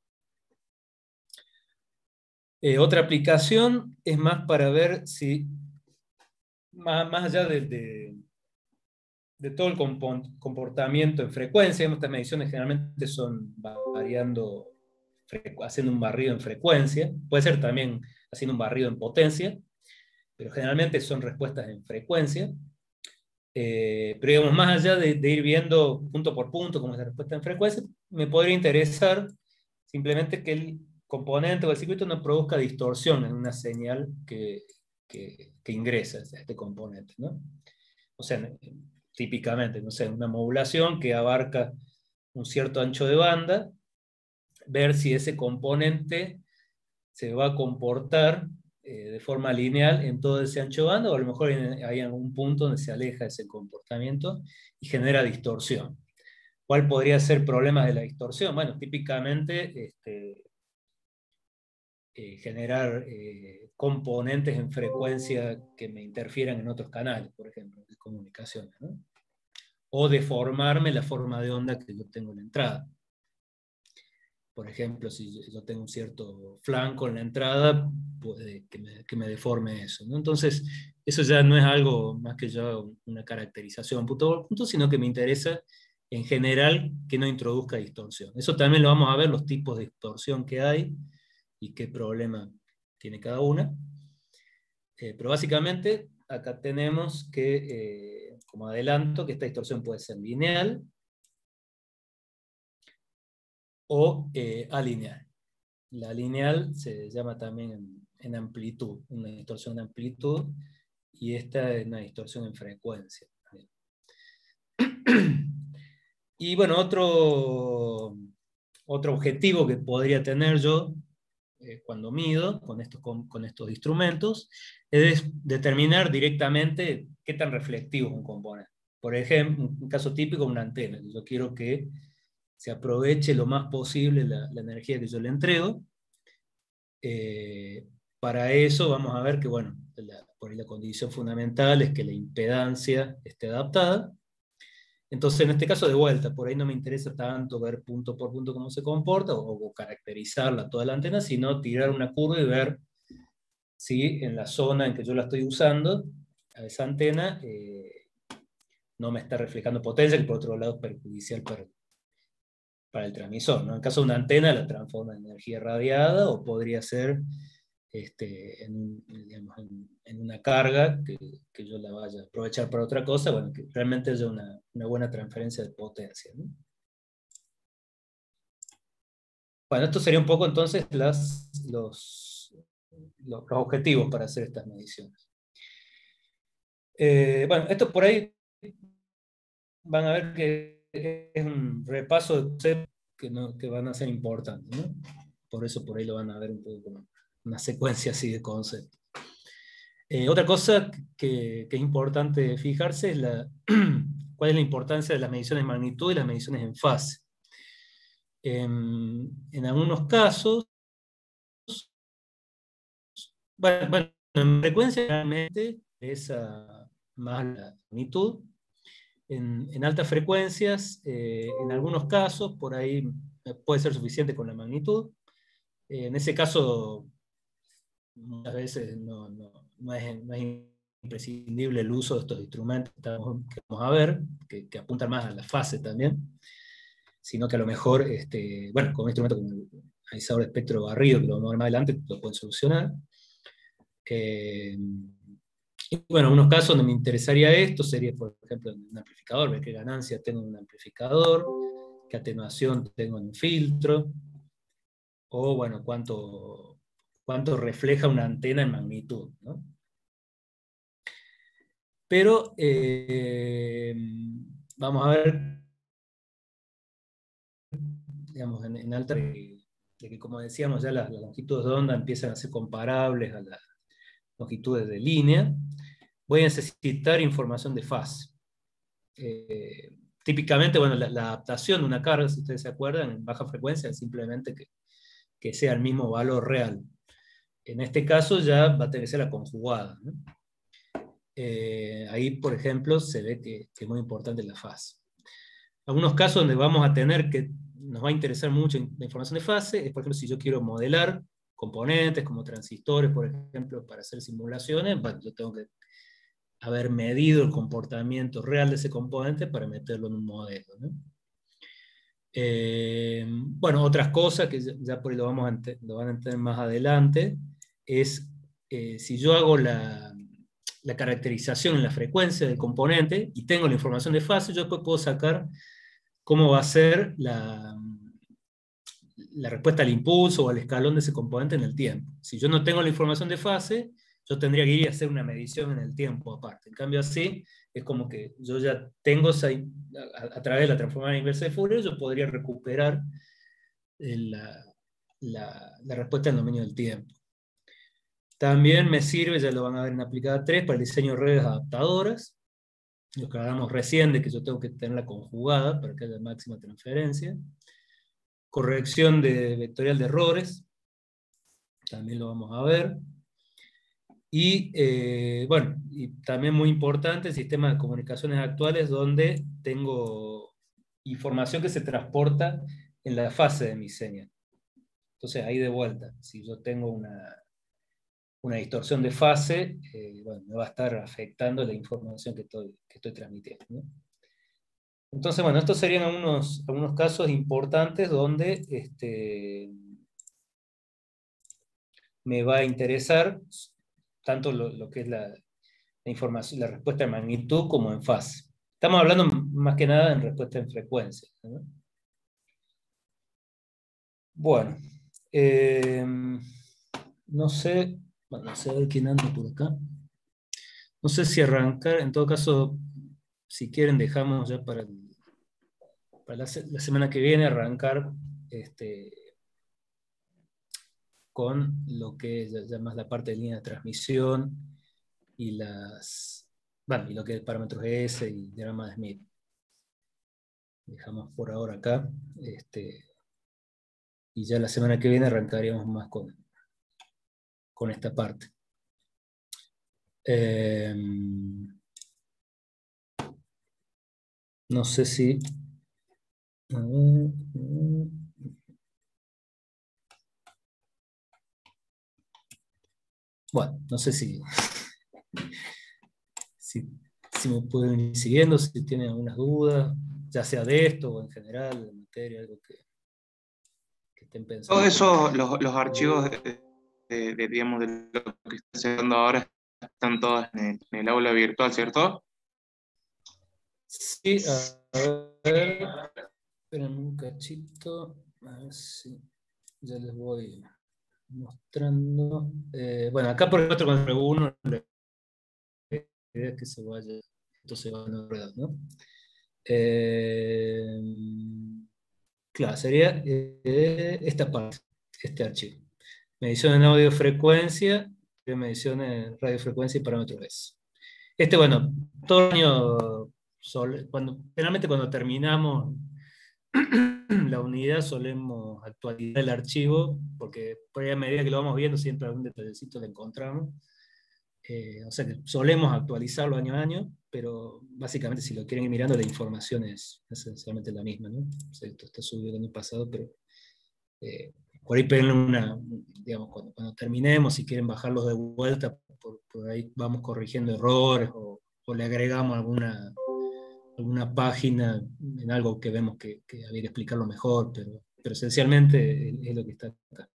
Eh, otra aplicación es más para ver si, más, más allá de, de, de todo el comportamiento en frecuencia, estas mediciones generalmente son variando, haciendo un barrido en frecuencia, puede ser también haciendo un barrido en potencia, pero generalmente son respuestas en frecuencia. Eh, pero digamos, más allá de, de ir viendo punto por punto cómo es la respuesta en frecuencia, me podría interesar simplemente que el componente o el circuito no produzca distorsión en una señal que, que, que ingresa a este componente, ¿no? O sea, típicamente, no sé, una modulación que abarca un cierto ancho de banda, ver si ese componente se va a comportar eh, de forma lineal en todo ese ancho de banda, o a lo mejor hay algún punto donde se aleja ese comportamiento y genera distorsión. ¿Cuál podría ser problemas de la distorsión? Bueno, típicamente este, eh, generar eh, componentes en frecuencia que me interfieran en otros canales, por ejemplo, de comunicaciones, ¿no? O deformarme la forma de onda que yo tengo en la entrada. Por ejemplo, si yo tengo un cierto flanco en la entrada, puede que me, que me deforme eso, ¿no? Entonces, eso ya no es algo más que ya una caracterización punto por punto, sino que me interesa en general que no introduzca distorsión. Eso también lo vamos a ver, los tipos de distorsión que hay y qué problema tiene cada una. Eh, pero básicamente, acá tenemos que, eh, como adelanto, que esta distorsión puede ser lineal o eh, alineal. La lineal se llama también en, en amplitud, una distorsión de amplitud, y esta es una distorsión en frecuencia. Y bueno, otro, otro objetivo que podría tener yo eh, cuando mido con estos, con, con estos instrumentos es determinar directamente qué tan reflectivo es un componente. Por ejemplo, un caso típico, una antena. Yo quiero que se aproveche lo más posible la, la energía que yo le entrego. Eh, para eso vamos a ver que, bueno, la, por ahí la condición fundamental es que la impedancia esté adaptada. Entonces, en este caso, de vuelta, por ahí no me interesa tanto ver punto por punto cómo se comporta, o, o caracterizarla toda la antena, sino tirar una curva y ver si en la zona en que yo la estoy usando, a esa antena, eh, no me está reflejando potencia, que por otro lado es perjudicial para, para el transmisor, ¿no? En caso de una antena, la transforma en energía radiada, o podría ser este, en, digamos, en, en una carga que, que yo la vaya a aprovechar para otra cosa, bueno, que realmente haya una, una buena transferencia de potencia, ¿no? Bueno, esto sería un poco entonces las, los, los, los objetivos para hacer estas mediciones. Eh, bueno, esto por ahí van a ver que es un repaso de conceptos que, no, que van a ser importantes, ¿no? Por eso por ahí lo van a ver un poco como una secuencia así de conceptos. Eh, otra cosa que, que es importante fijarse es la, cuál es la importancia de las mediciones de magnitud y las mediciones en fase. En, en algunos casos, bueno, bueno, en frecuencia realmente es a, más la magnitud, en, en altas frecuencias, eh, en algunos casos, por ahí puede ser suficiente con la magnitud. Eh, en ese caso, muchas veces no, no, no, es, no es imprescindible el uso de estos instrumentos que vamos a ver, que, que apuntan más a la fase también, sino que a lo mejor, este, bueno, con un instrumento como el analizador de espectro barrido, que lo vamos a ver más adelante, lo pueden solucionar. Eh, y bueno, en unos casos donde me interesaría esto sería, por ejemplo, en un amplificador, ver qué ganancia tengo en un amplificador, qué atenuación tengo en un filtro, o bueno, cuánto, cuánto refleja una antena en magnitud, ¿no? Pero eh, vamos a ver, digamos, en, en alta, de, de que como decíamos ya las, las longitudes de onda empiezan a ser comparables a las longitudes de línea, voy a necesitar información de fase. Eh, típicamente, bueno, la, la adaptación de una carga, si ustedes se acuerdan, en baja frecuencia es simplemente que, que sea el mismo valor real. En este caso ya va a tener que ser la conjugada, ¿no? Eh, ahí, por ejemplo, se ve que, que es muy importante la fase. Algunos casos donde vamos a tener que, nos va a interesar mucho la información de fase, es por ejemplo si yo quiero modelar componentes como transistores, por ejemplo, para hacer simulaciones, bueno, yo tengo que haber medido el comportamiento real de ese componente para meterlo en un modelo, ¿no? Eh, bueno, otras cosas que ya, ya por ahí lo, vamos a lo van a entender más adelante, es eh, si yo hago la, la caracterización en la frecuencia del componente y tengo la información de fase, yo después puedo sacar cómo va a ser la, la respuesta al impulso o al escalón de ese componente en el tiempo. Si yo no tengo la información de fase, yo tendría que ir a hacer una medición en el tiempo aparte. En cambio así, es como que yo ya tengo, esa, a, a través de la transformada inversa de Fourier, yo podría recuperar la, la, la respuesta en el dominio del tiempo. También me sirve, ya lo van a ver en aplicada tres, para el diseño de redes adaptadoras. Lo que hablamos recién de que yo tengo que tenerla conjugada para que haya máxima transferencia. Corrección de vectorial de errores, también lo vamos a ver. Y, eh, bueno, y también muy importante, el sistema de comunicaciones actuales donde tengo información que se transporta en la fase de mi señal. Entonces, ahí de vuelta, si yo tengo una, una distorsión de fase, eh, bueno, me va a estar afectando la información que estoy, que estoy transmitiendo, ¿no? Entonces, bueno, estos serían algunos, algunos casos importantes donde este, me va a interesar tanto lo, lo que es la, la información, la respuesta en magnitud como en fase. Estamos hablando más que nada en respuesta en frecuencia, ¿no? Bueno, eh, no sé, bueno, no sé a ver quién anda por acá. No sé si arrancar, en todo caso, si quieren dejamos ya para, el, para la, la semana que viene arrancar este, con lo que es ya más la parte de línea de transmisión y las, bueno, y lo que es parámetros S y diagrama de Smith. Dejamos por ahora acá, este, y ya la semana que viene arrancaríamos más con, con esta parte. Eh, no sé si... A ver, bueno, no sé si, si, si me pueden ir siguiendo, si tienen algunas dudas, ya sea de esto o en general, de materia, algo que, que estén pensando. Todos esos, los, los archivos de, de, de, digamos, de lo que está haciendo ahora están todos en el, en el aula virtual, ¿cierto? Sí, a ver, esperen un cachito, a ver si ya les voy mostrando. Eh, bueno, acá por el cuatro contra uno, la idea es que se vaya, esto se va a enredar, ¿no? Eh, claro, sería eh, esta parte, este archivo. Medición en audio frecuencia, medición en radiofrecuencia y parámetros S. Este, bueno, todo el año, cuando, generalmente cuando terminamos la unidad solemos actualizar el archivo, porque por ahí a medida que lo vamos viendo siempre algún detallecito lo encontramos. Eh, o sea que solemos actualizarlo año a año, pero básicamente si lo quieren ir mirando, la información es esencialmente la misma, ¿no? O sea, esto está subido el año pasado, pero eh, por ahí peguen una, digamos, cuando, cuando terminemos, si quieren bajarlos de vuelta, por, por ahí vamos corrigiendo errores o, o le agregamos alguna, alguna página en algo que vemos que, que había que explicarlo mejor, pero, pero esencialmente es lo que está acá.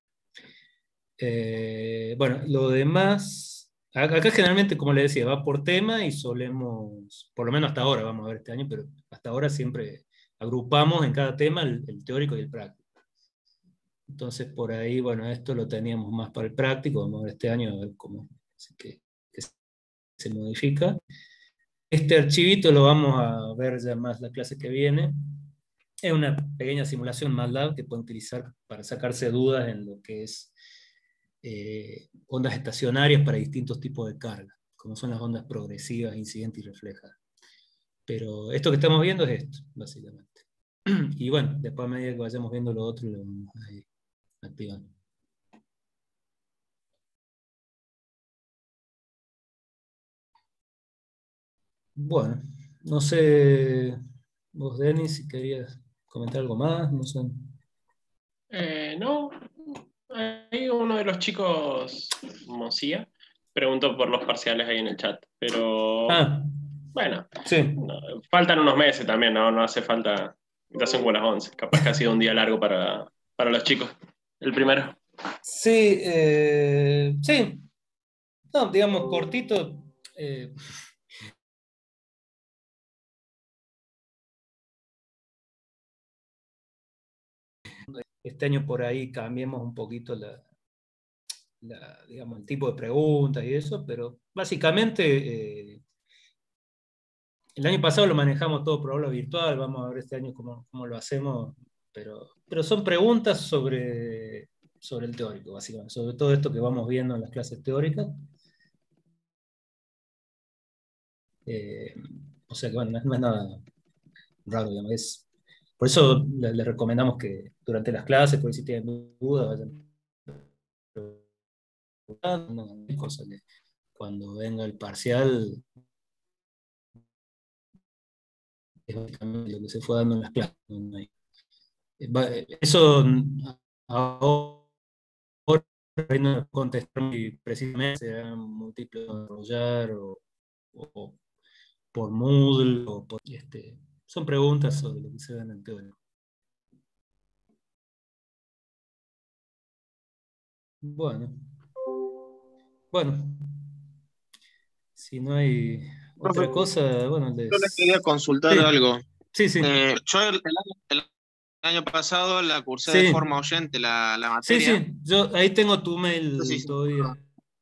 Eh, bueno, lo demás, acá generalmente, como le decía, va por tema y solemos, por lo menos hasta ahora, vamos a ver este año, pero hasta ahora siempre agrupamos en cada tema el, el teórico y el práctico. Entonces, por ahí, bueno, esto lo teníamos más para el práctico, vamos a ver este año a ver cómo que, que se modifica. Este archivito lo vamos a ver ya más la clase que viene. Es una pequeña simulación MATLAB que pueden utilizar para sacarse dudas en lo que es Eh, ondas estacionarias para distintos tipos de carga, como son las ondas progresivas, incidentes y reflejadas. Pero esto que estamos viendo es esto, básicamente. Y bueno, después a medida que vayamos viendo lo otro, lo vamos a ir activando. Bueno, no sé, vos, Denis, si querías comentar algo más, no sé. Eh, no, ahí uno de los chicos, Mosía, preguntó por los parciales ahí en el chat, pero Ah, bueno, sí. no, faltan unos meses también, no, no hace falta, ya son como las once, capaz que ha sido un día largo para, para los chicos, el primero. Sí, eh, sí, no, digamos, cortito. Eh, este año por ahí cambiemos un poquito la, la, digamos, el tipo de preguntas y eso, pero básicamente eh, el año pasado lo manejamos todo por aula virtual, vamos a ver este año cómo, cómo lo hacemos, pero, pero son preguntas sobre, sobre el teórico, básicamente, sobre todo esto que vamos viendo en las clases teóricas. Eh, o sea que bueno, no es, no es nada raro, digamos, es, por eso les le recomendamos que durante las clases, por si tienen dudas, vayan preguntando, cosas que cuando venga el parcial es básicamente lo que se fue dando en las clases. No hay- Eso ahora no contestar muy precisamente, será múltiplo de desarrollar o, o por Moodle, o por, este, son preguntas sobre lo que se ve en el teórico. Bueno, bueno, si no hay otra Profe, cosa, bueno, yo les quería les... consultar Sí, algo. sí, sí, Eh, yo el, el año, el año pasado la cursé de sí, forma oyente la, la sí, materia. sí, yo ahí tengo tu No sé mail si- todavía.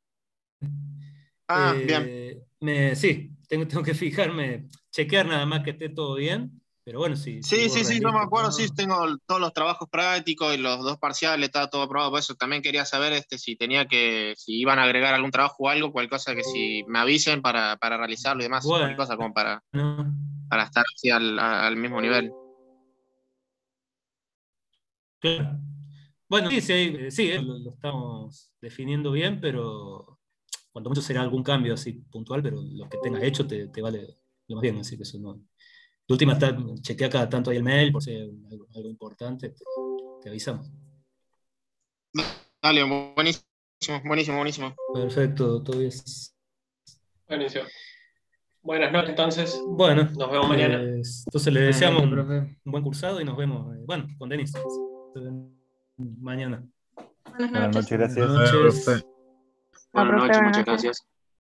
Ah, bien. Eh, me, sí, tengo, tengo que fijarme, chequear nada más que esté todo bien, pero bueno, si, si Sí, vos sí, sí, no me rendiste acuerdo, sí, todo. tengo todos los trabajos prácticos y los dos parciales, estaba todo aprobado, por eso también quería saber este, si tenía que, si iban a agregar algún trabajo o algo, cualquier cosa que si me avisen para, para realizarlo y demás, cualquier Bueno, cosa como para, para estar así al, al mismo nivel. claro. Bueno, sí, sí, eh, sí, eh, lo, lo estamos definiendo bien, pero cuanto mucho será algún cambio así puntual, pero lo que tengas hecho te, te vale lo más bien, así que eso no. De última, está, chequea cada tanto ahí el mail, por si hay algo, algo importante, te, te avisamos. Dale, buenísimo, buenísimo, buenísimo. Perfecto, todo bien. Buenísimo. Buenas noches, entonces. Bueno, Nos vemos mañana. les- entonces le Buenas deseamos noches, un, profe. un buen cursado y nos vemos, eh, bueno, con Denis. Mañana. Buenas Buenas noches. noches, Buenas gracias. noches. Bueno, Ah, buenas profe, noches, buenas muchas noches. gracias.